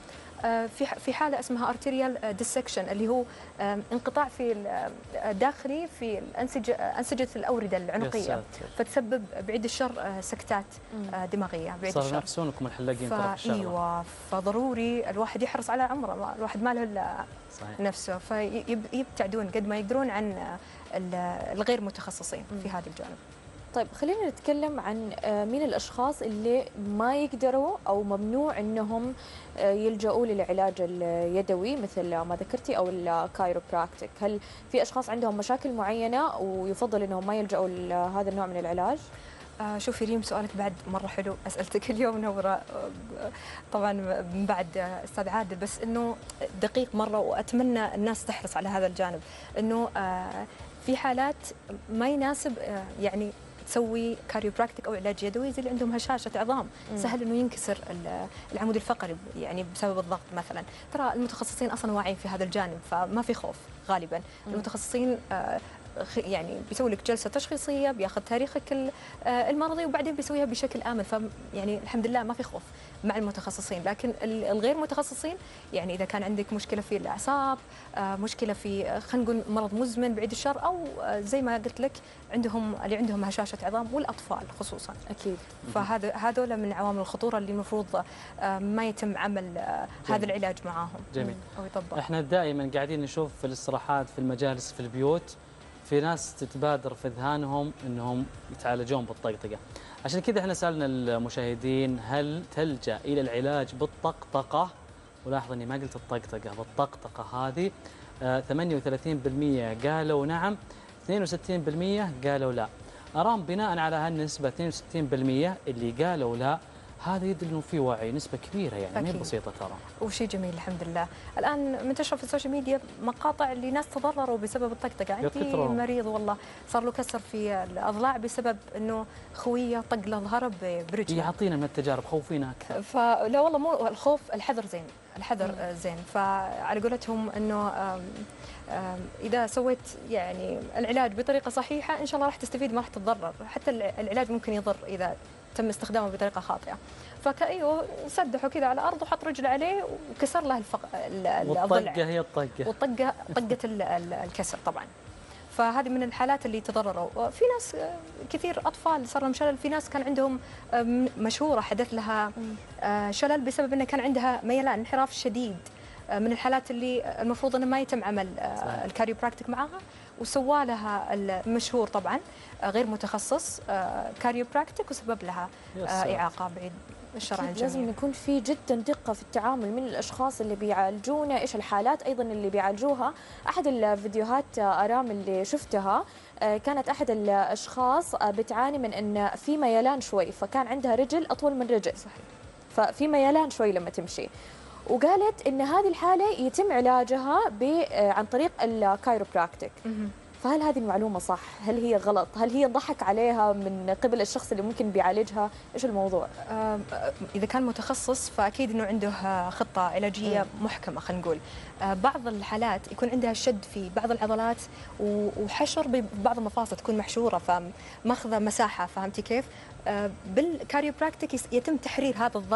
آه، في ح- في حالة اسمها arterial dissection، اللي هو آه، انقطاع في ال- آه، داخلي في الأنسجة أنسجة الأوردة العنقية، ساتر. فتسبب بعيد الشر آه، سكتات آه، دماغية بعيد صار الشر. ينافسونكم الحلاقين ترى في الشغله. ايوه، فضروري الواحد يحرص على عمره، ما- الواحد ما له الا صحيح. نفسه، فيبتعدون قد ما يقدرون عن ال- الغير متخصصين في هذا الجانب. طيب خلينا نتكلم عن آه، مين الأشخاص اللي ما يقدروا أو ممنوع أنهم آه، يلجأوا للعلاج اليدوي مثل ما ذكرتي أو الكايروبراكتيك. هل في أشخاص عندهم مشاكل معينة ويفضل أنهم ما يلجأوا لهذا النوع من العلاج؟ آه، شوفي ريم، سؤالك بعد مرة حلو، أسئلتك اليوم نورة، آه، طبعا من بعد آه، أستاذ عادل، بس إنه دقيق مرة، وأتمنى الناس تحرص على هذا الجانب، إنه آه، في حالات ما يناسب آه، يعني تسوي كاريوبراكتيك او علاج يدوي، زي اللي عندهم هشاشه عظام، مم. سهل انه ينكسر ال- العمود الفقري يعني بسبب الضغط مثلا. ترى المتخصصين اصلا واعيين في هذا الجانب، فما في خوف غالبا. مم. المتخصصين آه، خ- يعني بيسوي لك جلسه تشخيصيه، بياخذ تاريخك ال- آه، المرضي، وبعدين بيسويها بشكل امن، ف يعني الحمد لله ما في خوف مع المتخصصين. لكن ال- الغير متخصصين، يعني اذا كان عندك مشكله في الاعصاب، آه، مشكله في آه، خلينا نقول مرض مزمن بعيد الشر، او آه، زي ما قلت لك عندهم اللي عندهم هشاشه عظام، والاطفال خصوصا. اكيد. فهذا هذول من عوامل الخطوره اللي المفروض آه، ما يتم عمل آه، هذا العلاج معاهم. جميل. او يطبق. احنا دائما قاعدين نشوف في الاستراحات في المجالس في البيوت في ناس تتبادر في اذهانهم انهم يتعالجون بالطقطقه. عشان كذا احنا سالنا المشاهدين هل تلجا الى العلاج بالطقطقه؟ ولاحظ اني ما قلت الطقطقه، بالطقطقه هذه آه ثمانية وثلاثين بالمئة قالوا نعم، اثنين وستين بالمئة قالوا لا. ارام بناء على هالنسبه اثنين وستين بالمئة اللي قالوا لا، هذا يدل انه في وعي، نسبه كبيره يعني، ما هي أكيد. بسيطه ترى. وشيء جميل الحمد لله. الان منتشر في السوشيال ميديا مقاطع لناس تضرروا بسبب الطقطقه. عندي يكثرون. مريض والله صار له كسر في الاضلاع بسبب انه خويه طق له ظهره برجله. يعطينا من التجارب، خوفينا اكثر. فلا والله مو الخوف، الحذر زين، الحذر آه، زين. فعلى قولتهم انه آم، آم، اذا سويت يعني العلاج بطريقه صحيحه ان شاء الله راح تستفيد، ما راح تتضرر. حتى الع- العلاج ممكن يضر اذا تم استخدامه بطريقه خاطئه. فكأيوه سدحه كذا على الارض وحط رجله عليه وكسر له الفق... ال- ال- الضلع. والطقه هي الطقه. والطقه طقه ال- ال- الكسر طبعا. فهذه من الحالات اللي تضرروا. في ناس آه، كثير اطفال صار لهم شلل، في ناس كان عندهم آه، م- مشهوره حدث لها آه، شلل بسبب انه كان عندها ميلان، انحراف شديد، آه، من الحالات اللي المفروض انه ما يتم عمل آه، الكاريوبراكتيك معاها، وسوى لها المشهور طبعا آه، غير متخصص آه، كاريوبراكتيك، وسبب لها يا آه، ساتر. اعاقه بعيد الشر عن أكيد لازم الجميع. يكون في جدا دقة في التعامل من الأشخاص اللي بيعالجونا، إيش الحالات أيضا اللي بيعالجوها. أحد الفيديوهات آه، أرام اللي شفتها آه، كانت أحد الأشخاص آه، بتعاني من أن في ميلان شوي، فكان عندها رجل أطول من رجل. صحيح. ففي ميلان شوي لما تمشي، وقالت أن هذه الحالة يتم علاجها ب- آه، عن طريق الكايروبراكتيك. مهم. فهل هذه المعلومة صح؟ هل هي غلط؟ هل هي ضحك عليها من قبل الشخص اللي ممكن بيعالجها؟ إيش الموضوع؟ آه، إذا كان متخصص فأكيد أنه عنده آه، خطة علاجية محكمة. خلينا نقول آه، بعض الحالات يكون عندها شد في بعض العضلات و- وحشر ببعض المفاصل تكون محشورة، فماخذة مساحة، فهمتي كيف؟ آه، بالكاريوبراكتيك يس- يتم تحرير هذا الضغط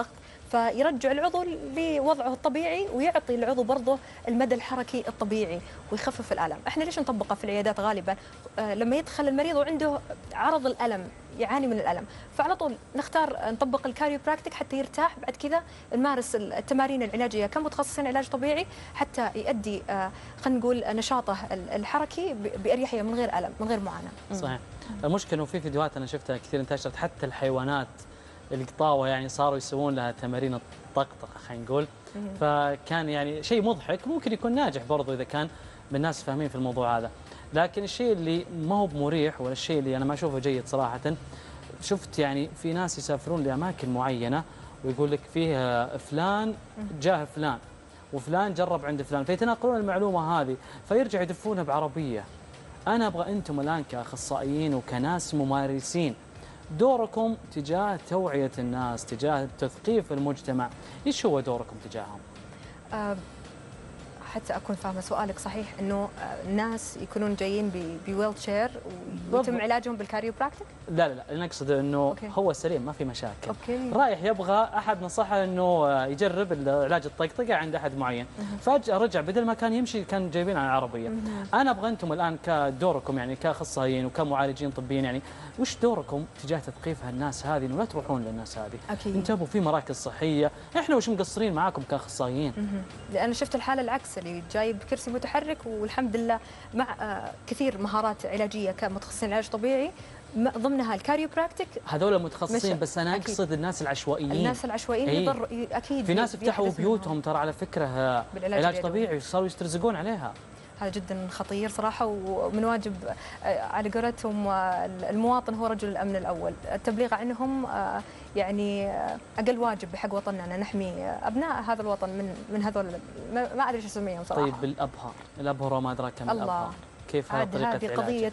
فيرجع العضو لوضعه الطبيعي ويعطي العضو برضه المدى الحركي الطبيعي ويخفف الالم. احنا ليش نطبقه في العيادات غالبا؟ آه لما يدخل المريض وعنده عرض الالم، يعاني من الالم، فعلى طول نختار نطبق الكاريوبراكتيك حتى يرتاح. بعد كذا نمارس التمارين العلاجيه كمتخصصين علاج طبيعي حتى يؤدي آه خلينا نقول نشاطه الحركي باريحيه من غير الم، من غير معاناه. صحيح. المشكله انه في فيديوهات انا شفتها كثير انتشرت، حتى الحيوانات القطاوه يعني صاروا يسوون لها تمارين الطقطقه خلينا نقول، فكان يعني شيء مضحك، ممكن يكون ناجح برضو اذا كان من الناس فاهمين في الموضوع هذا. لكن الشيء اللي ما هو بمريح ولا الشيء اللي انا ما اشوفه جيد صراحه، شفت يعني في ناس يسافرون لاماكن معينه ويقول لك فيها فلان جاه فلان وفلان جرب عند فلان، فيتناقلون المعلومه هذه فيرجع يدفونها بعربيه. انا ابغى انتم الان كاخصائيين وكناس ممارسين دوركم تجاه توعيه الناس، تجاه تثقيف المجتمع، ايش هو دوركم تجاههم؟ أه حتى اكون فاهمه سؤالك صحيح، انه الناس يكونون جايين بويل شير ويتم علاجهم بالكاريوبراكتيك؟ لا لا لا، اللي نقصد انه أوكي. هو سليم ما في مشاكل. أوكي. رايح يبغى احد نصحه انه يجرب العلاج الطقطقه عند احد معين، فجاه رجع بدل ما كان يمشي كان جايبين عن عربيه. انا ابغى انتم الان كدوركم يعني كاخصائيين وكمعالجين طبيين، يعني وش دوركم تجاه تثقيف هالناس هذه انه لا تروحون للناس هذه؟ أكيد. انتبهوا في مراكز صحيه، احنا وش مقصرين معاكم كاخصائيين؟ لأن شفت الحاله العكس اللي جاي بكرسي متحرك والحمد لله مع كثير مهارات علاجيه كمتخصصين علاج طبيعي ضمنها الكاريوبراكتيك. هذول متخصصين، بس انا اقصد الناس العشوائيين. الناس العشوائيين أيه. يضر اكيد. في ناس فتحوا بيوتهم ترى على فكره علاج طبيعي وصاروا يسترزقون عليها. هذا جدا خطير صراحه، ومن واجب على قولتهم المواطن هو رجل الامن الاول، التبليغ عنهم يعني اقل واجب بحق وطننا ان نحمي ابناء هذا الوطن من من هذول ما ادري ايش اسميهم صراحه. طيب الابهار، الابهر وما ادراك ما الابهار، كيف هذه طريقه هذه قضيه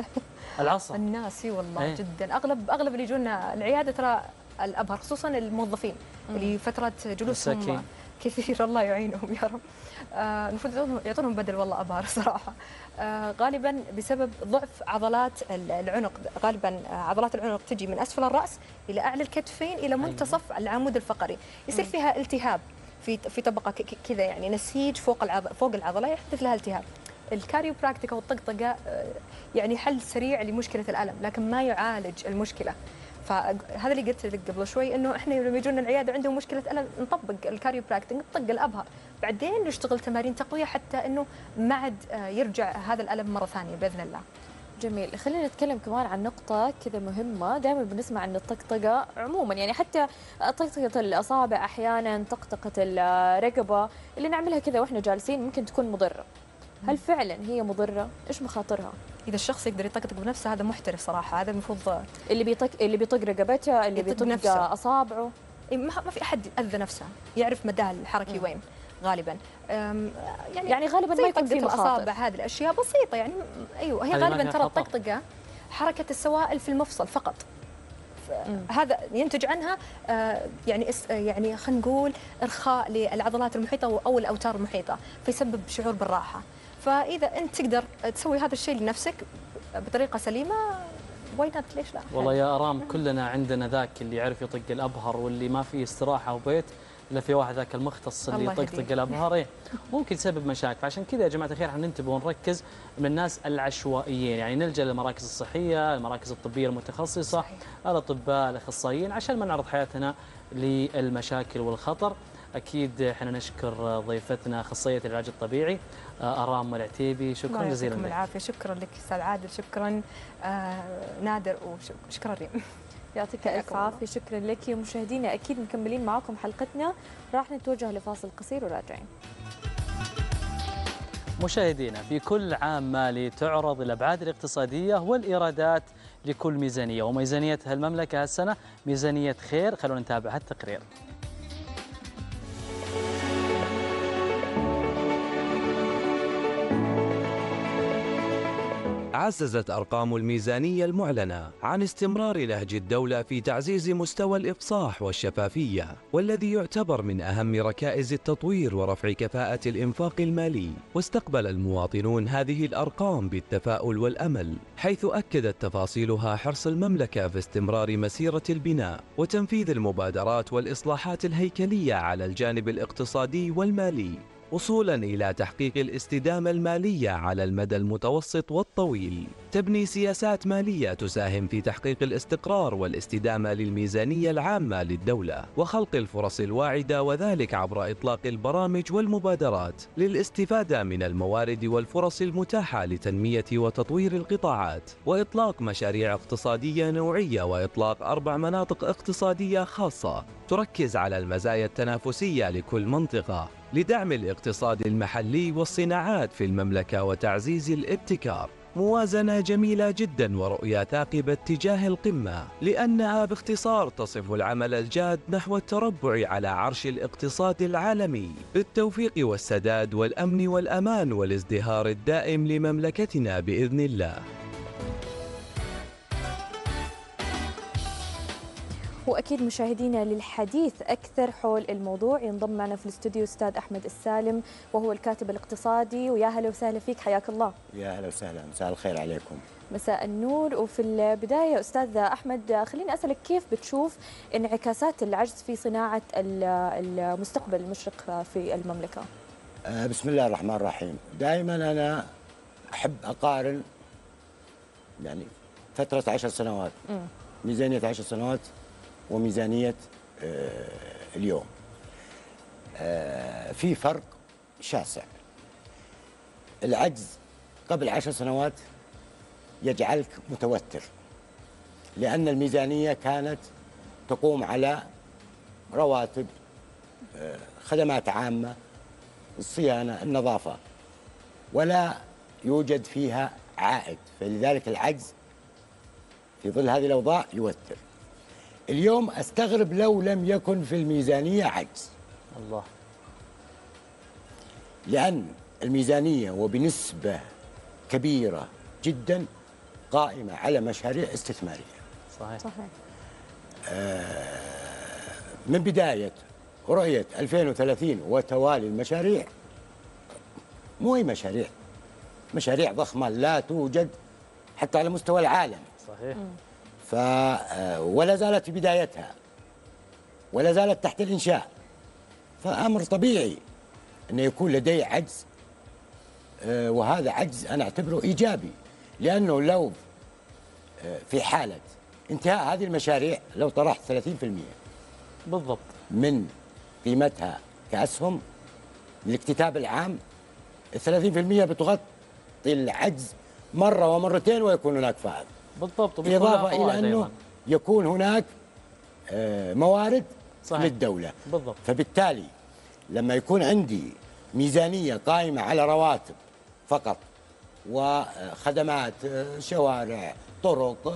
العصا الناس؟ اي والله ايه؟ جدا اغلب اغلب اللي يجونا العياده ترى الابهر، خصوصا الموظفين مم. اللي فتره جلوسهم كثير الله يعينهم يا رب. المفروض آه يعطونهم بدل والله ابهر صراحه. آه غالبا بسبب ضعف عضلات العنق، غالبا عضلات العنق تجي من اسفل الراس الى اعلى الكتفين الى منتصف العمود الفقري، يصير فيها التهاب في في طبقه كذا يعني نسيج فوق العضله فوق العضله يحدث لها التهاب. الكاريوبراكتيك او الطقطقه يعني حل سريع لمشكله الالم لكن ما يعالج المشكله. فهذا اللي قلت لك قبل شوي انه احنا لما يجونا العياده عندهم مشكله الم نطبق الكاريوبراكتيك، نطق الابهر، بعدين نشتغل تمارين تقويه حتى انه ما عاد يرجع هذا الالم مره ثانيه باذن الله. جميل. خلينا نتكلم كمان عن نقطة كذا مهمة، دائما بنسمع عن الطقطقة عموما يعني حتى طقطقة الأصابع أحيانا، طقطقة الرقبة اللي نعملها كذا وإحنا جالسين ممكن تكون مضرة. هل فعلا هي مضرة؟ إيش مخاطرها؟ إذا الشخص يقدر يطقطق بنفسه هذا محترف صراحة، هذا المفروض اللي بيطق اللي بيطق رقبته، اللي بيطق نفسه. أصابعه. ما في أحد أذى نفسه، يعرف مداه الحركي م. وين غالبا. يعني يعني غالبا ما يكون في الاصابع، هذه الاشياء بسيطه يعني. ايوه هي غالبا ترى الطقطقه حركه السوائل في المفصل فقط، هذا ينتج عنها يعني يعني خلينا نقول ارخاء للعضلات المحيطه او الاوتار المحيطه فيسبب شعور بالراحه. فاذا انت تقدر تسوي هذا الشيء لنفسك بطريقه سليمه وينات ليش لا؟ والله يا ارام كلنا عندنا ذاك اللي يعرف يطق الابهر واللي ما فيه استراحه وبيت الا في واحد ذاك المختص اللي يطقطق الابهار، ايه ممكن يسبب مشاكل. فعشان كذا يا جماعه الخير احنا ننتبه ونركز من الناس العشوائيين، يعني نلجا للمراكز الصحيه، المراكز الطبيه المتخصصه، الاطباء، الاخصائيين، عشان ما نعرض حياتنا للمشاكل والخطر. اكيد احنا نشكر ضيفتنا اخصائيه العلاج الطبيعي ارام العتيبي، شكرا جزيلا لك. العافيه، شكرا لك استاذ عادل، شكرا آه نادر وشكرا ريم. يعطيك الف عافيه، شكرا لك. ومشاهدينا اكيد مكملين معاكم حلقتنا، راح نتوجه لفاصل قصير وراجعين. مشاهدينا في كل عام مالي تعرض الابعاد الاقتصاديه والايرادات لكل ميزانيه، وميزانيه هالمملكه هالسنه ميزانيه خير. خلونا نتابع هالتقرير. عززت أرقام الميزانية المعلنة عن استمرار نهج الدولة في تعزيز مستوى الإفصاح والشفافية، والذي يعتبر من أهم ركائز التطوير ورفع كفاءة الإنفاق المالي. واستقبل المواطنون هذه الأرقام بالتفاؤل والأمل، حيث أكدت تفاصيلها حرص المملكة في استمرار مسيرة البناء وتنفيذ المبادرات والإصلاحات الهيكلية على الجانب الاقتصادي والمالي، وصولاً إلى تحقيق الاستدامة المالية على المدى المتوسط والطويل. تبني سياسات مالية تساهم في تحقيق الاستقرار والاستدامة للميزانية العامة للدولة وخلق الفرص الواعدة، وذلك عبر إطلاق البرامج والمبادرات للاستفادة من الموارد والفرص المتاحة لتنمية وتطوير القطاعات، وإطلاق مشاريع اقتصادية نوعية، وإطلاق أربع مناطق اقتصادية خاصة تركز على المزايا التنافسية لكل منطقة لدعم الاقتصاد المحلي والصناعات في المملكة وتعزيز الابتكار. موازنة جميلة جدا ورؤية ثاقبة تجاه القمة، لأنها باختصار تصف العمل الجاد نحو التربع على عرش الاقتصاد العالمي بالتوفيق والسداد والأمن والأمان والازدهار الدائم لمملكتنا بإذن الله. واكيد مشاهدينا للحديث اكثر حول الموضوع ينضم معنا في الاستوديو استاذ احمد السالم، وهو الكاتب الاقتصادي. ويا هلا وسهلا فيك، حياك الله. يا هلا وسهلا، مساء الخير عليكم. مساء النور. وفي البدايه استاذ احمد، خليني اسالك كيف بتشوف انعكاسات العجز في صناعه المستقبل المشرق في المملكه؟ بسم الله الرحمن الرحيم. دائما انا احب اقارن يعني فتره عشر سنوات، م. ميزانيه عشر سنوات وميزانية اليوم. في فرق شاسع. العجز قبل عشر سنوات يجعلك متوتر، لأن الميزانية كانت تقوم على رواتب، خدمات عامة، الصيانة، النظافة، ولا يوجد فيها عائد، فلذلك العجز في ظل هذه الأوضاع يوتر. اليوم استغرب لو لم يكن في الميزانية عجز. الله. لأن الميزانية وبنسبة كبيرة جدا قائمة على مشاريع استثمارية. صحيح. صحيح. آه من بداية رؤية ألفين وثلاثين وتوالي المشاريع، مو أي مشاريع، مشاريع ضخمة لا توجد حتى على مستوى العالم. صحيح. م. ف ولا زالت في بدايتها ولا زالت تحت الإنشاء، فأمر طبيعي أن يكون لدي عجز، وهذا عجز أنا أعتبره إيجابي، لأنه لو في حالة انتهاء هذه المشاريع لو طرحت ثلاثين بالمئة بالضبط من قيمتها كأسهم للاكتتاب العام، ثلاثين بالمئة بتغطي العجز مرة ومرتين ويكون هناك فائض. بالضبط. إضافة إلى أنه أيضاً يكون هناك موارد صحيح. للدولة. بالضبط. فبالتالي لما يكون عندي ميزانية قائمة على رواتب فقط وخدمات، شوارع، طرق،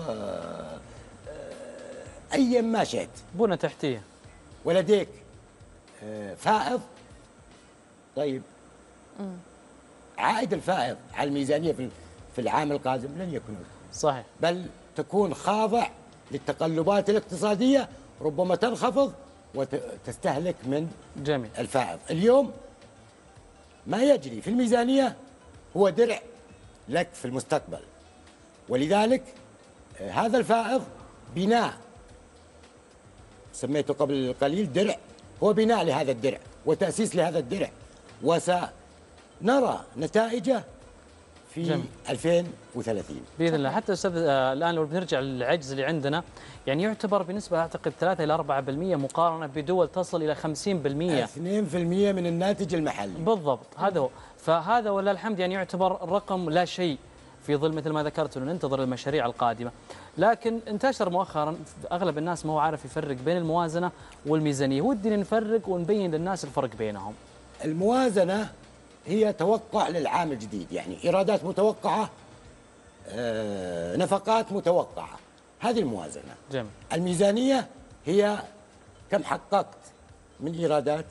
أي ما شئت، بنى تحتية، ولديك فائض، طيب م. عائد الفائض على الميزانية في العام القادم لن يكون، صحيح، بل تكون خاضع للتقلبات الاقتصادية، ربما تنخفض وتستهلك من جميل. الفائض. اليوم ما يجري في الميزانية هو درع لك في المستقبل، ولذلك هذا الفائض بناء سميته قبل قليل درع، هو بناء لهذا الدرع وتأسيس لهذا الدرع، وسنرى نتائجه في جميل. ألفين وثلاثين باذن الله. حتى استاذ آه الان لو بنرجع للعجز اللي عندنا، يعني يعتبر بنسبه اعتقد ثلاثة إلى أربعة بالمئة مقارنه بدول تصل الى خمسين بالمئة، اثنين بالمئة من الناتج المحلي. بالضبط، هذا هو. فهذا ولله الحمد يعني يعتبر رقم لا شيء في ظل مثل ما ذكرت انه ننتظر المشاريع القادمه. لكن انتشر مؤخرا اغلب الناس ما هو عارف يفرق بين الموازنه والميزانيه، ودنا نفرق ونبين للناس الفرق بينهم. الموازنه هي توقع للعام الجديد، يعني ايرادات متوقعه، آه، نفقات متوقعه، هذه الموازنه. جميل. الميزانيه هي كم حققت من ايرادات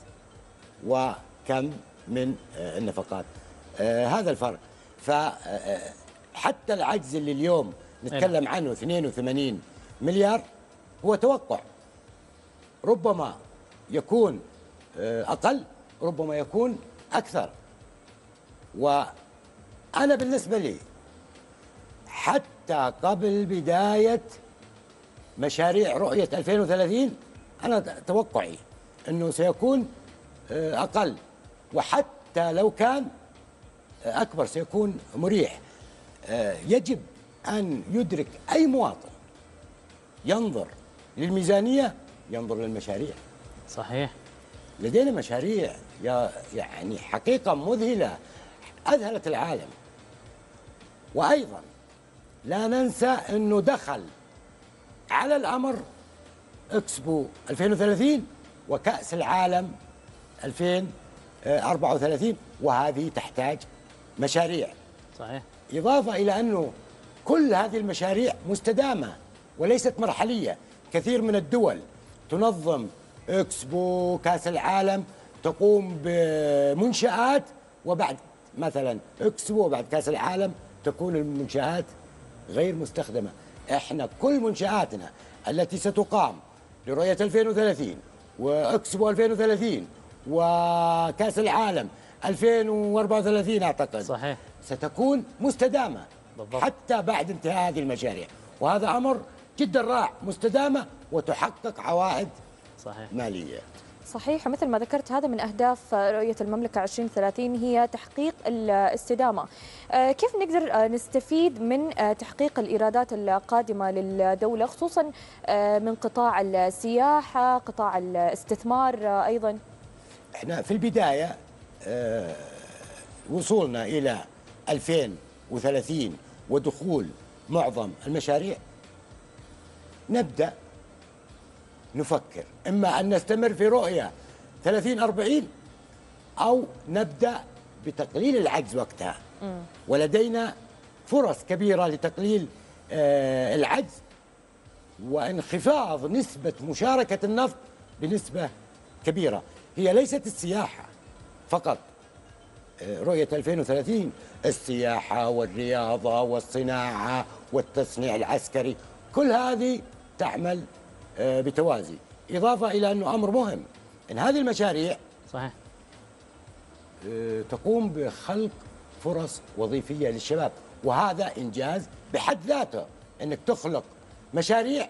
وكم من آه، النفقات، آه، هذا الفرق. حتى العجز اللي اليوم نتكلم عنه اثنين وثمانين مليار هو توقع، ربما يكون أقل، ربما يكون أكثر. وأنا بالنسبة لي حتى قبل بداية مشاريع رؤية ألفين وثلاثين أنا توقعي أنه سيكون أقل، وحتى لو كان أكبر سيكون مريح. يجب أن يدرك أي مواطن ينظر للميزانية ينظر للمشاريع. صحيح. لدينا مشاريع يعني حقيقة مذهلة أذهلت العالم. وأيضا لا ننسى أنه دخل على الأمر إكسبو ألفين وثلاثين وكأس العالم ألفين وأربعة وثلاثين، وهذه تحتاج مشاريع. صحيح. إضافة إلى أنه كل هذه المشاريع مستدامة وليست مرحلية. كثير من الدول تنظم إكسبو كأس العالم تقوم بمنشآت، وبعد مثلا إكسبو وبعد كأس العالم تكون المنشآت غير مستخدمة. إحنا كل منشآتنا التي ستقام لرؤية ألفين وثلاثين وإكسبو ألفين وثلاثين وكأس العالم ألفين وأربعة وثلاثين أعتقد صحيح ستكون مستدامة بالضبط. حتى بعد انتهاء هذه المشاريع، وهذا أمر جدا رائع، مستدامة وتحقق عوائد صحيح. مالية. صحيح، ومثل ما ذكرت هذا من أهداف رؤية المملكة عشرين ثلاثين هي تحقيق الاستدامة. كيف نقدر نستفيد من تحقيق الإيرادات القادمة للدولة خصوصا من قطاع السياحة، قطاع الاستثمار أيضا؟ احنا في البداية وصولنا إلى ألفين وثلاثين ودخول معظم المشاريع، نبدأ نفكر إما أن نستمر في رؤية ثلاثين أربعين أو نبدأ بتقليل العجز وقتها. م. ولدينا فرص كبيرة لتقليل آه العجز وانخفاض نسبة مشاركة النفط بنسبة كبيرة. هي ليست السياحة فقط، آه رؤية ألفين وثلاثين السياحة والرياضة والصناعة والتصنيع العسكري كل هذه تعمل بتوازي. إضافة إلى أنه أمر مهم أن هذه المشاريع صحيح تقوم بخلق فرص وظيفية للشباب، وهذا إنجاز بحد ذاته أنك تخلق مشاريع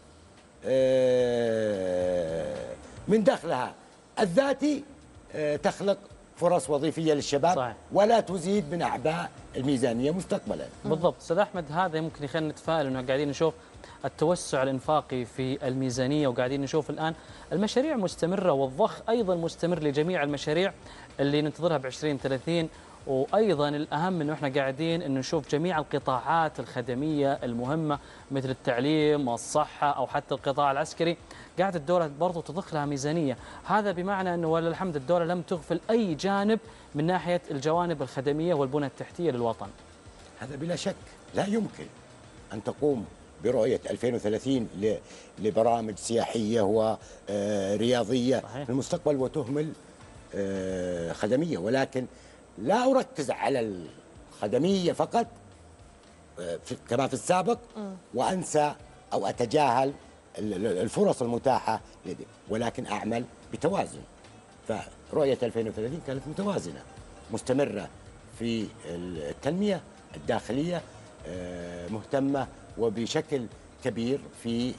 من دخلها الذاتي تخلق فرص وظيفية للشباب صحيح. ولا تزيد من أعباء الميزانية مستقبلا. بالضبط أستاذ أحمد، هذا ممكن يخلينا نتفائل أنه قاعدين نشوف التوسع الإنفاقي في الميزانية، وقاعدين نشوف الآن المشاريع مستمرة والضخ أيضا مستمر لجميع المشاريع اللي ننتظرها ب عشرين ثلاثين. وأيضا الأهم أنه إحنا قاعدين أنه نشوف جميع القطاعات الخدمية المهمة مثل التعليم والصحة أو حتى القطاع العسكري قاعد الدولة برضو تضخ لها ميزانية. هذا بمعنى أنه ولله الحمد الدولة لم تغفل أي جانب من ناحية الجوانب الخدمية والبنى التحتية للوطن. هذا بلا شك لا يمكن أن تقوم برؤية ألفين وثلاثين لبرامج سياحية ورياضية في المستقبل وتهمل خدمية، ولكن لا أركز على الخدمية فقط كما في السابق وأنسى أو أتجاهل الفرص المتاحة لدي، ولكن أعمل بتوازن. فرؤية ألفين وثلاثين كانت متوازنة مستمرة في التنمية الداخلية، مهتمة وبشكل كبير في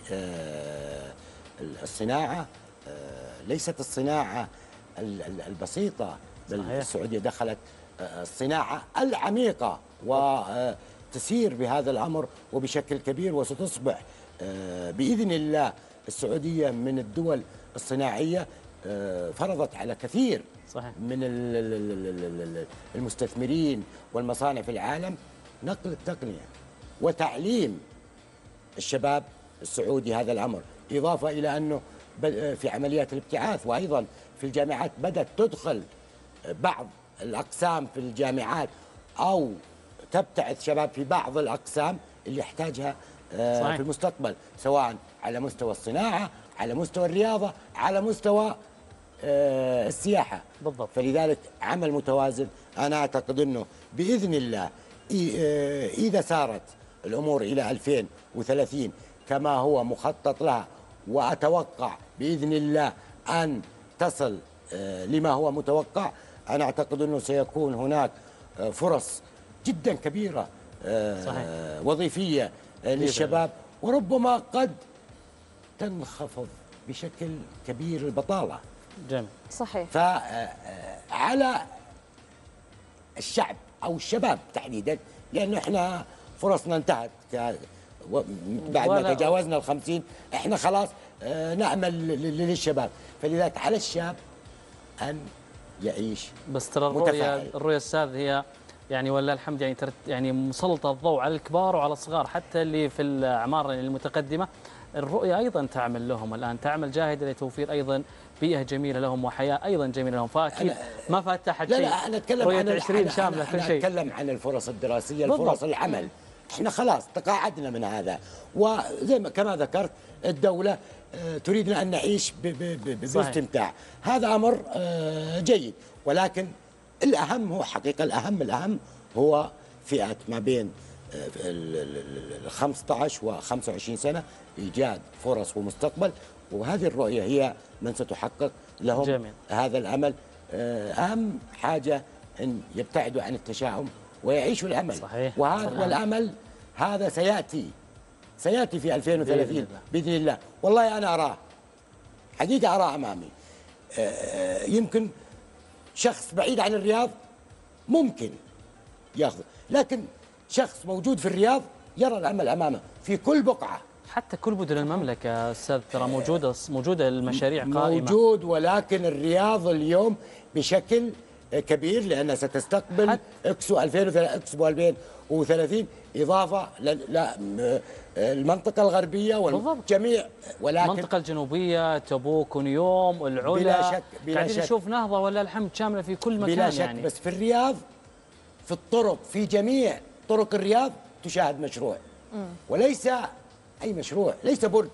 الصناعة، ليست الصناعة البسيطة بل السعودية دخلت الصناعة العميقة وتسير بهذا الأمر وبشكل كبير، وستصبح بإذن الله السعودية من الدول الصناعية. فرضت على كثير صحيح. من المستثمرين والمصانع في العالم نقل التقنية وتعليم الشباب السعودي هذا الأمر، إضافة إلى أنه في عمليات الابتعاث، وأيضا في الجامعات بدأت تدخل بعض الأقسام في الجامعات أو تبتعث شباب في بعض الأقسام اللي يحتاجها صحيح. في المستقبل، سواء على مستوى الصناعة، على مستوى الرياضة، على مستوى السياحة. بالضبط. فلذلك عمل متوازن. أنا أعتقد أنه بإذن الله إذا سارت الأمور إلى ألفين وثلاثين كما هو مخطط لها، وأتوقع بإذن الله أن تصل لما هو متوقع، أنا أعتقد أنه سيكون هناك فرص جدا كبيرة صحيح. وظيفية للشباب، وربما قد تنخفض بشكل كبير البطالة. جميل. صحيح. فعلى الشعب أو الشباب تحديدا، لأنه إحنا فرصنا انتهت بعد ما تجاوزنا الخمسين، إحنا خلاص نعمل للشباب، فلذلك على الشاب أن يعيش. بس ترى الرؤية الرؤية أستاذ هي يعني ولله الحمد يعني يعني مسلطة الضوء على الكبار وعلى الصغار، حتى اللي في الأعمار المتقدمة الرؤية أيضا تعمل لهم الآن، تعمل جاهدة لتوفير أيضا بيئة جميلة لهم وحياة أيضا جميلة لهم، فأكيد ما فتحت شيء. لا لا أنا أتكلم عن عشرين شاملة كل شيء. أتكلم عن الفرص الدراسية، الفرص العمل. احنا خلاص تقاعدنا من هذا، وزي ما كما ذكرت الدولة تريدنا أن نعيش باستمتاع، هذا أمر جيد، ولكن الأهم هو حقيقة الأهم الأهم هو فئة ما بين ال خمسة عشر و خمسة وعشرين سنة، إيجاد فرص ومستقبل، وهذه الرؤية هي من ستحقق لهم جميل. هذا الأمل. أهم حاجة أن يبتعدوا عن التشاؤم ويعيشوا الأمل. صحيح. وهذا صحيح. والأمل هذا سيأتي سيأتي في ألفين وثلاثين بإذن الله. والله أنا أراه حقيقة، أراه أمامي. يمكن شخص بعيد عن الرياض ممكن ياخذ، لكن شخص موجود في الرياض يرى الأمل أمامه في كل بقعة. حتى كل مدن المملكة أستاذ ترى موجودة موجودة المشاريع قائمة. موجود، ولكن الرياض اليوم بشكل كبير لأنها ستستقبل إكسبو ألفين وثلاثين إضافة للمنطقة الغربية والجميع، ولكن المنطقة الجنوبية تبوك ونيوم العلا بلا شك بلا قاعدين شك نشوف نهضة ولا الحمد شاملة في كل مكان بلا شك يعني. بس في الرياض في الطرق، في جميع طرق الرياض تشاهد مشروع م. وليس أي مشروع، ليس برج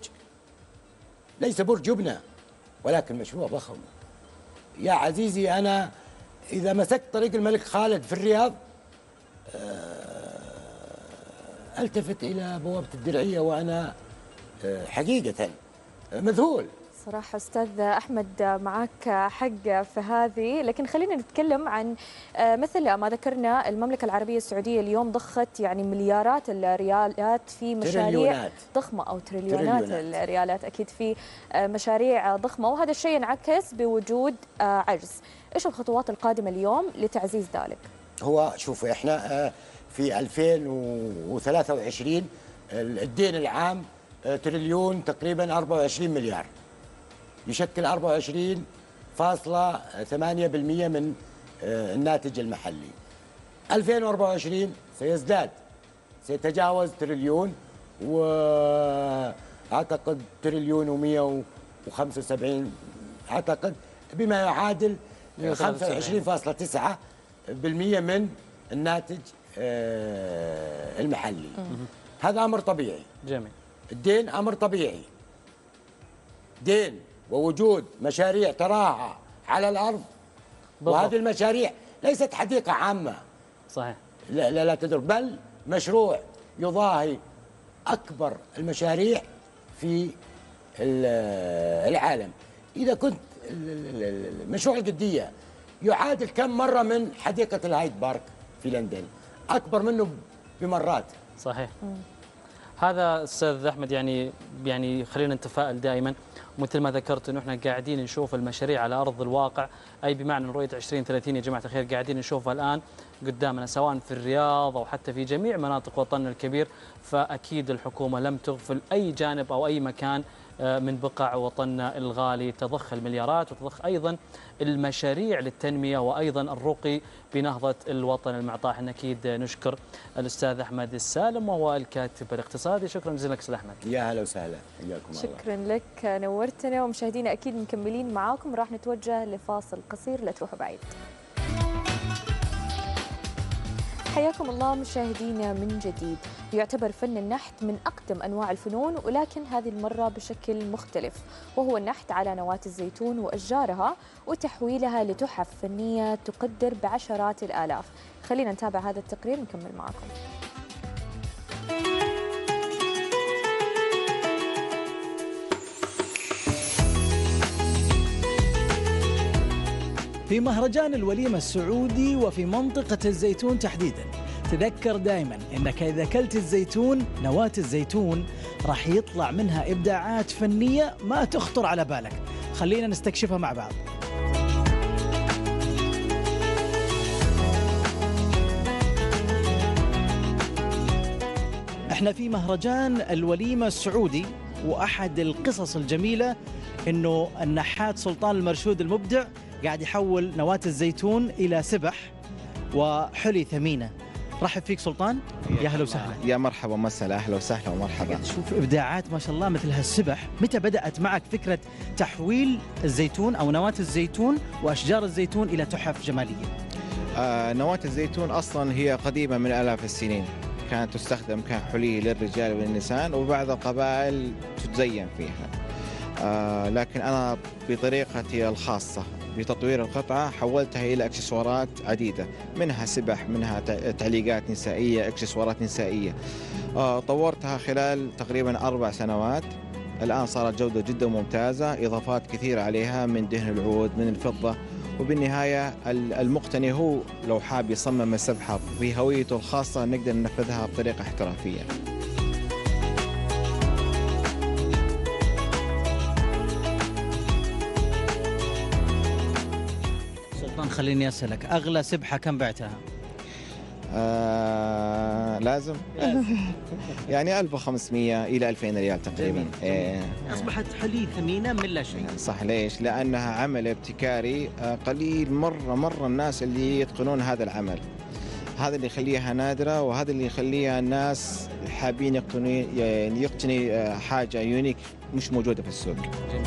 ليس برج يبنى، ولكن مشروع ضخم. يا عزيزي أنا إذا مسكت طريق الملك خالد في الرياض التفت إلى بوابة الدرعية وأنا حقيقة مذهول. صراحة أستاذ أحمد معك حق في هذه، لكن خلينا نتكلم عن مثل ما ذكرنا المملكة العربية السعودية اليوم ضخت يعني مليارات الريالات في مشاريع تريليونات. ضخمة أو تريليونات, تريليونات الريالات أكيد في مشاريع ضخمة، وهذا الشيء ينعكس بوجود عجز. إيش الخطوات القادمة اليوم لتعزيز ذلك؟ هو شوفوا إحنا في ألفين وثلاثة وعشرين الدين العام تريليون تقريبا أربعة وعشرين مليار، يشكل أربعة وعشرين فاصلة ثمانية بالمئة من الناتج المحلي. ألفين وأربعة وعشرين سيزداد، سيتجاوز تريليون، وأعتقد تريليون ومئة وخمسة وسبعين أعتقد بما يعادل خمسة وعشرين فاصلة تسعة بالمئة من الناتج المحلي. هذا أمر طبيعي. جميل. الدين أمر طبيعي، دين ووجود مشاريع تراها على الأرض بالضبط. وهذه المشاريع ليست حديقة عامة صحيح لا لا, لا تدر، بل مشروع يضاهي أكبر المشاريع في العالم. إذا كنت مشروع القدية يعادل كم مرة من حديقة الهايد بارك في لندن، أكبر منه بمرات. صحيح. م. هذا استاذ احمد يعني يعني خلينا نتفائل دائما، مثل ما ذكرت انه احنا قاعدين نشوف المشاريع على ارض الواقع، اي بمعنى رؤيه عشرين ثلاثين يا جماعه الخير قاعدين نشوفها الان قدامنا سواء في الرياض او حتى في جميع مناطق وطننا الكبير. فاكيد الحكومه لم تغفل اي جانب او اي مكان من بقاع وطننا الغالي، تضخ المليارات وتضخ ايضا المشاريع للتنميه وايضا الرقي بنهضه الوطن المعطاء. احنا اكيد نشكر الاستاذ احمد السالم وهو الكاتب الاقتصادي. شكرا جزيلا لك استاذ احمد. يا هلا وسهلا، حياكم الله. شكرا لك، نورتنا، ومشاهدينا اكيد مكملين معاكم، راح نتوجه لفاصل قصير، لا تروحوا بعيد. حياكم الله مشاهدينا من جديد. يعتبر فن النحت من أقدم أنواع الفنون، ولكن هذه المرة بشكل مختلف، وهو النحت على نواة الزيتون وأشجارها وتحويلها لتحف فنية تقدر بعشرات الآلاف. خلينا نتابع هذا التقرير ونكمل معكم. في مهرجان الوليمة السعودي وفي منطقة الزيتون تحديداً، تذكر دائماً أنك إذا أكلت الزيتون، نواة الزيتون، راح يطلع منها إبداعات فنية ما تخطر على بالك. خلينا نستكشفها مع بعض. احنا في مهرجان الوليمة السعودي، وأحد القصص الجميلة أنه النحات سلطان المرشود المبدع قاعد يحول نواة الزيتون إلى سبح وحلي ثمينة. رحب فيك سلطان، يا هلا وسهلا. يا مرحبا مسهلا، أهلا وسهلا ومرحبا. تشوف إبداعات ما شاء الله مثل هالسبح. متى بدأت معك فكرة تحويل الزيتون أو نواة الزيتون وأشجار الزيتون إلى تحف جمالية؟ آه نواة الزيتون أصلا هي قديمة من آلاف السنين، كانت تستخدم كحلي للرجال والنساء، وبعض القبائل تتزين فيها. آه لكن أنا بطريقتي الخاصة بتطوير القطعة حولتها إلى إكسسوارات عديدة، منها سبح، منها تعليقات نسائية، إكسسوارات نسائية. آه طورتها خلال تقريبا أربع سنوات. الآن صارت جودة جدا ممتازة، إضافات كثيرة عليها من دهن العود، من الفضة، وبالنهاية المقتني هو لو حاب يصمم السبحة في هويته الخاصة نقدر ننفذها بطريقة احترافية. خليني أسألك، أغلى سبحة كم بعتها؟ آه لازم يعني ألف وخمسمئة إلى ألفين ريال تقريبا. إيه. أصبحت حلي ثمينة من لا شيء. صح. ليش؟ لأنها عمل ابتكاري قليل مرة مرة الناس اللي يتقنون هذا العمل. هذا اللي يخليها نادرة، وهذا اللي يخليها الناس حابين يقتني يعني يقتني حاجة يونيك مش موجودة في السوق.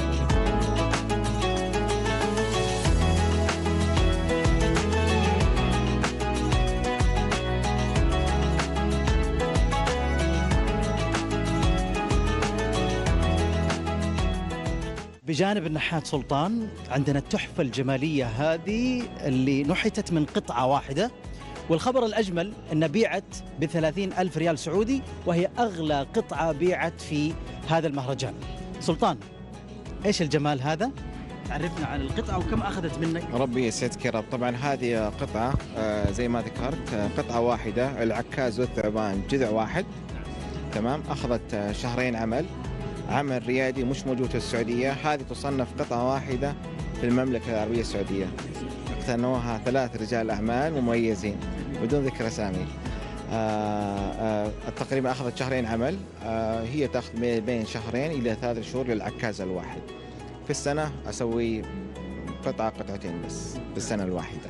بجانب النحات سلطان عندنا التحفة الجمالية هذه اللي نحتت من قطعة واحدة، والخبر الأجمل أنها بيعت بثلاثين ألف ريال سعودي، وهي أغلى قطعة بيعت في هذا المهرجان. سلطان، إيش الجمال هذا؟ عرفنا عن القطعة وكم أخذت منك؟ ربي يسعدك يا رب. طبعا هذه قطعة زي ما ذكرت، قطعة واحدة، العكاز والثعبان جذع واحد، تمام. أخذت شهرين عمل، عمل ريادي مش موجود في السعودية. هذه تصنف قطعة واحدة في المملكة العربية السعودية. اقتنوها ثلاث رجال أعمال مميزين بدون ذكر أسامي. تقريبا أخذت شهرين عمل. آه هي تأخذ بين شهرين إلى ثلاث شهور للعكاز الواحد. في السنة أسوي قطعة قطعتين بس في السنة الواحدة.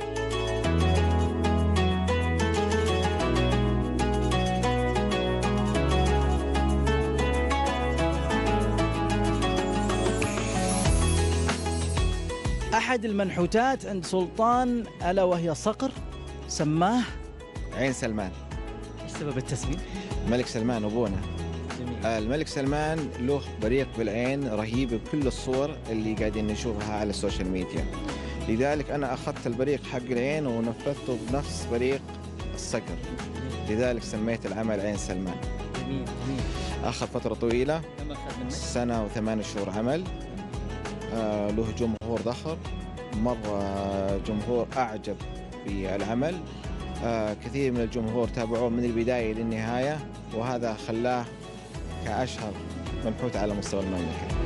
أحد المنحوتات عند سلطان ألا وهي صقر سماه عين سلمان. ايش سبب التسمية؟ الملك سلمان أبونا. جميل. الملك سلمان له بريق بالعين رهيب بكل الصور اللي قاعدين نشوفها على السوشيال ميديا، لذلك أنا أخذت البريق حق العين ونفذته بنفس بريق الصقر، لذلك سميت العمل عين سلمان. جميل جميل. أخذ فترة طويلة، سنة وثمان شهور عمل. آه له جمهور ضخم مرة، جمهور أعجب بالعمل. آه كثير من الجمهور تابعوه من البداية للنهاية، وهذا خلاه كأشهر منحوت على مستوى المملكة.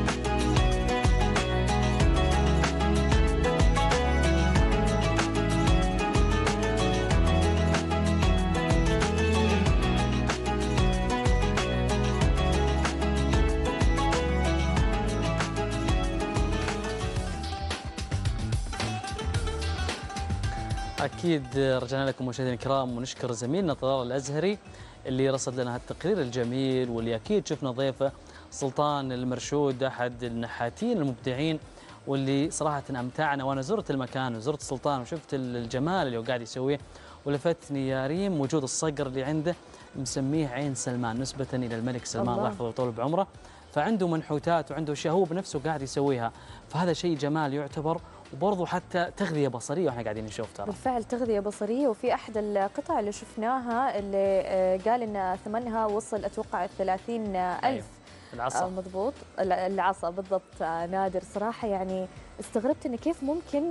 أكيد رجعنا لكم مشاهدينا الكرام، ونشكر زميلنا طلال الأزهري اللي رصد لنا هالتقرير الجميل، واللي أكيد شفنا ضيفه سلطان المرشود أحد النحاتين المبدعين واللي صراحة أمتعنا. وأنا زرت المكان وزرت السلطان وشفت الجمال اللي هو قاعد يسويه، ولفتني يا ريم وجود الصقر اللي عنده مسميه عين سلمان نسبة إلى الملك سلمان الله يحفظه ويطول بعمره. فعنده منحوتات وعنده أشياء هو بنفسه قاعد يسويها، فهذا شيء جمال يعتبر، وبرضه حتى تغذية بصرية واحنا قاعدين نشوف ترى. بالفعل تغذية بصرية. وفي أحد القطع اللي شفناها اللي قال إن ثمنها وصل أتوقع ثلاثين ألف. العصا. مضبوط، العصا بالضبط. نادر صراحة يعني استغربت إنه كيف ممكن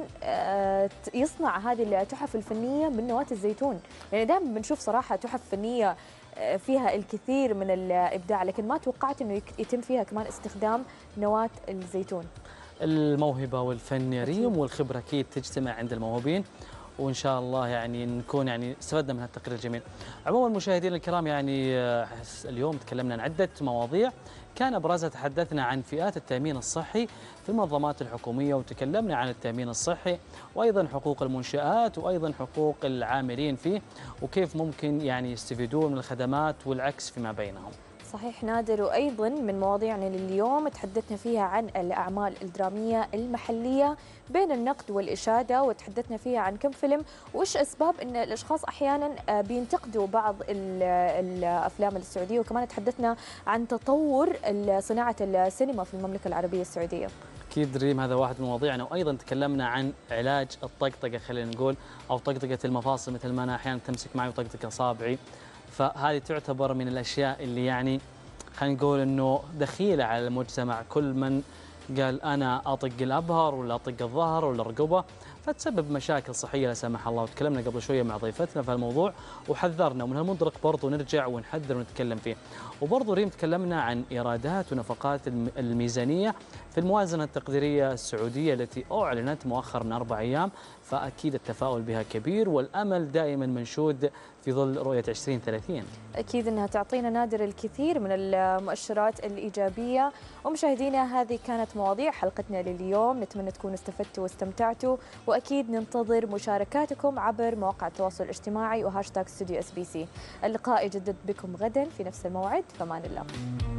يصنع هذه التحف الفنية من نواة الزيتون. يعني دائما بنشوف صراحة تحف فنية فيها الكثير من الإبداع، لكن ما توقعت إنه يتم فيها كمان استخدام نواة الزيتون. الموهبة والفن يا ريم والخبرة أكيد تجتمع عند الموهوبين، وإن شاء الله يعني نكون يعني استفدنا من هالتقرير الجميل. عموما مشاهدينا الكرام، يعني اليوم تكلمنا عن عدة مواضيع، كان أبرزها تحدثنا عن فئات التأمين الصحي في المنظمات الحكومية، وتكلمنا عن التأمين الصحي وأيضا حقوق المنشآت وأيضا حقوق العاملين فيه، وكيف ممكن يعني يستفيدون من الخدمات والعكس فيما بينهم. صحيح نادر. وأيضا من مواضيعنا لليوم تحدثنا فيها عن الأعمال الدرامية المحلية بين النقد والإشادة، وتحدثنا فيها عن كم فيلم وإيش أسباب أن الأشخاص أحيانا بينتقدوا بعض الأفلام السعودية، وكمان تحدثنا عن تطور صناعة السينما في المملكة العربية السعودية. أكيد ريم هذا واحد من مواضيعنا. وأيضا تكلمنا عن علاج الطقطقة خلينا نقول، أو طقطقة المفاصل، مثل ما أنا أحيانا تمسك معي وطقطقة أصابعي، فهذه تعتبر من الأشياء اللي يعني خلينا نقول أنه دخيلة على المجتمع. كل من قال أنا أطق الأبهر ولا أطق الظهر ولا الرقبة فتسبب مشاكل صحية لا سمح الله. وتكلمنا قبل شوية مع ضيفتنا في الموضوع وحذرنا، ومن هالمنطلق برضو نرجع ونحذر ونتكلم فيه. وبرضو ريم تكلمنا عن إيرادات ونفقات الميزانية في الموازنة التقديرية السعودية التي أعلنت مؤخرا من أربع أيام، فأكيد التفاؤل بها كبير والأمل دائما منشود في ظل رؤية عشرين ثلاثين. أكيد أنها تعطينا نادر الكثير من المؤشرات الإيجابية. ومشاهدينا هذه كانت مواضيع حلقتنا لليوم، نتمنى تكونوا استفدتوا واستمتعتوا، وأكيد ننتظر مشاركاتكم عبر مواقع التواصل الاجتماعي وهاشتاغ استوديو اس بي سي. اللقاء يجدد بكم غدا في نفس الموعد، فمان الله.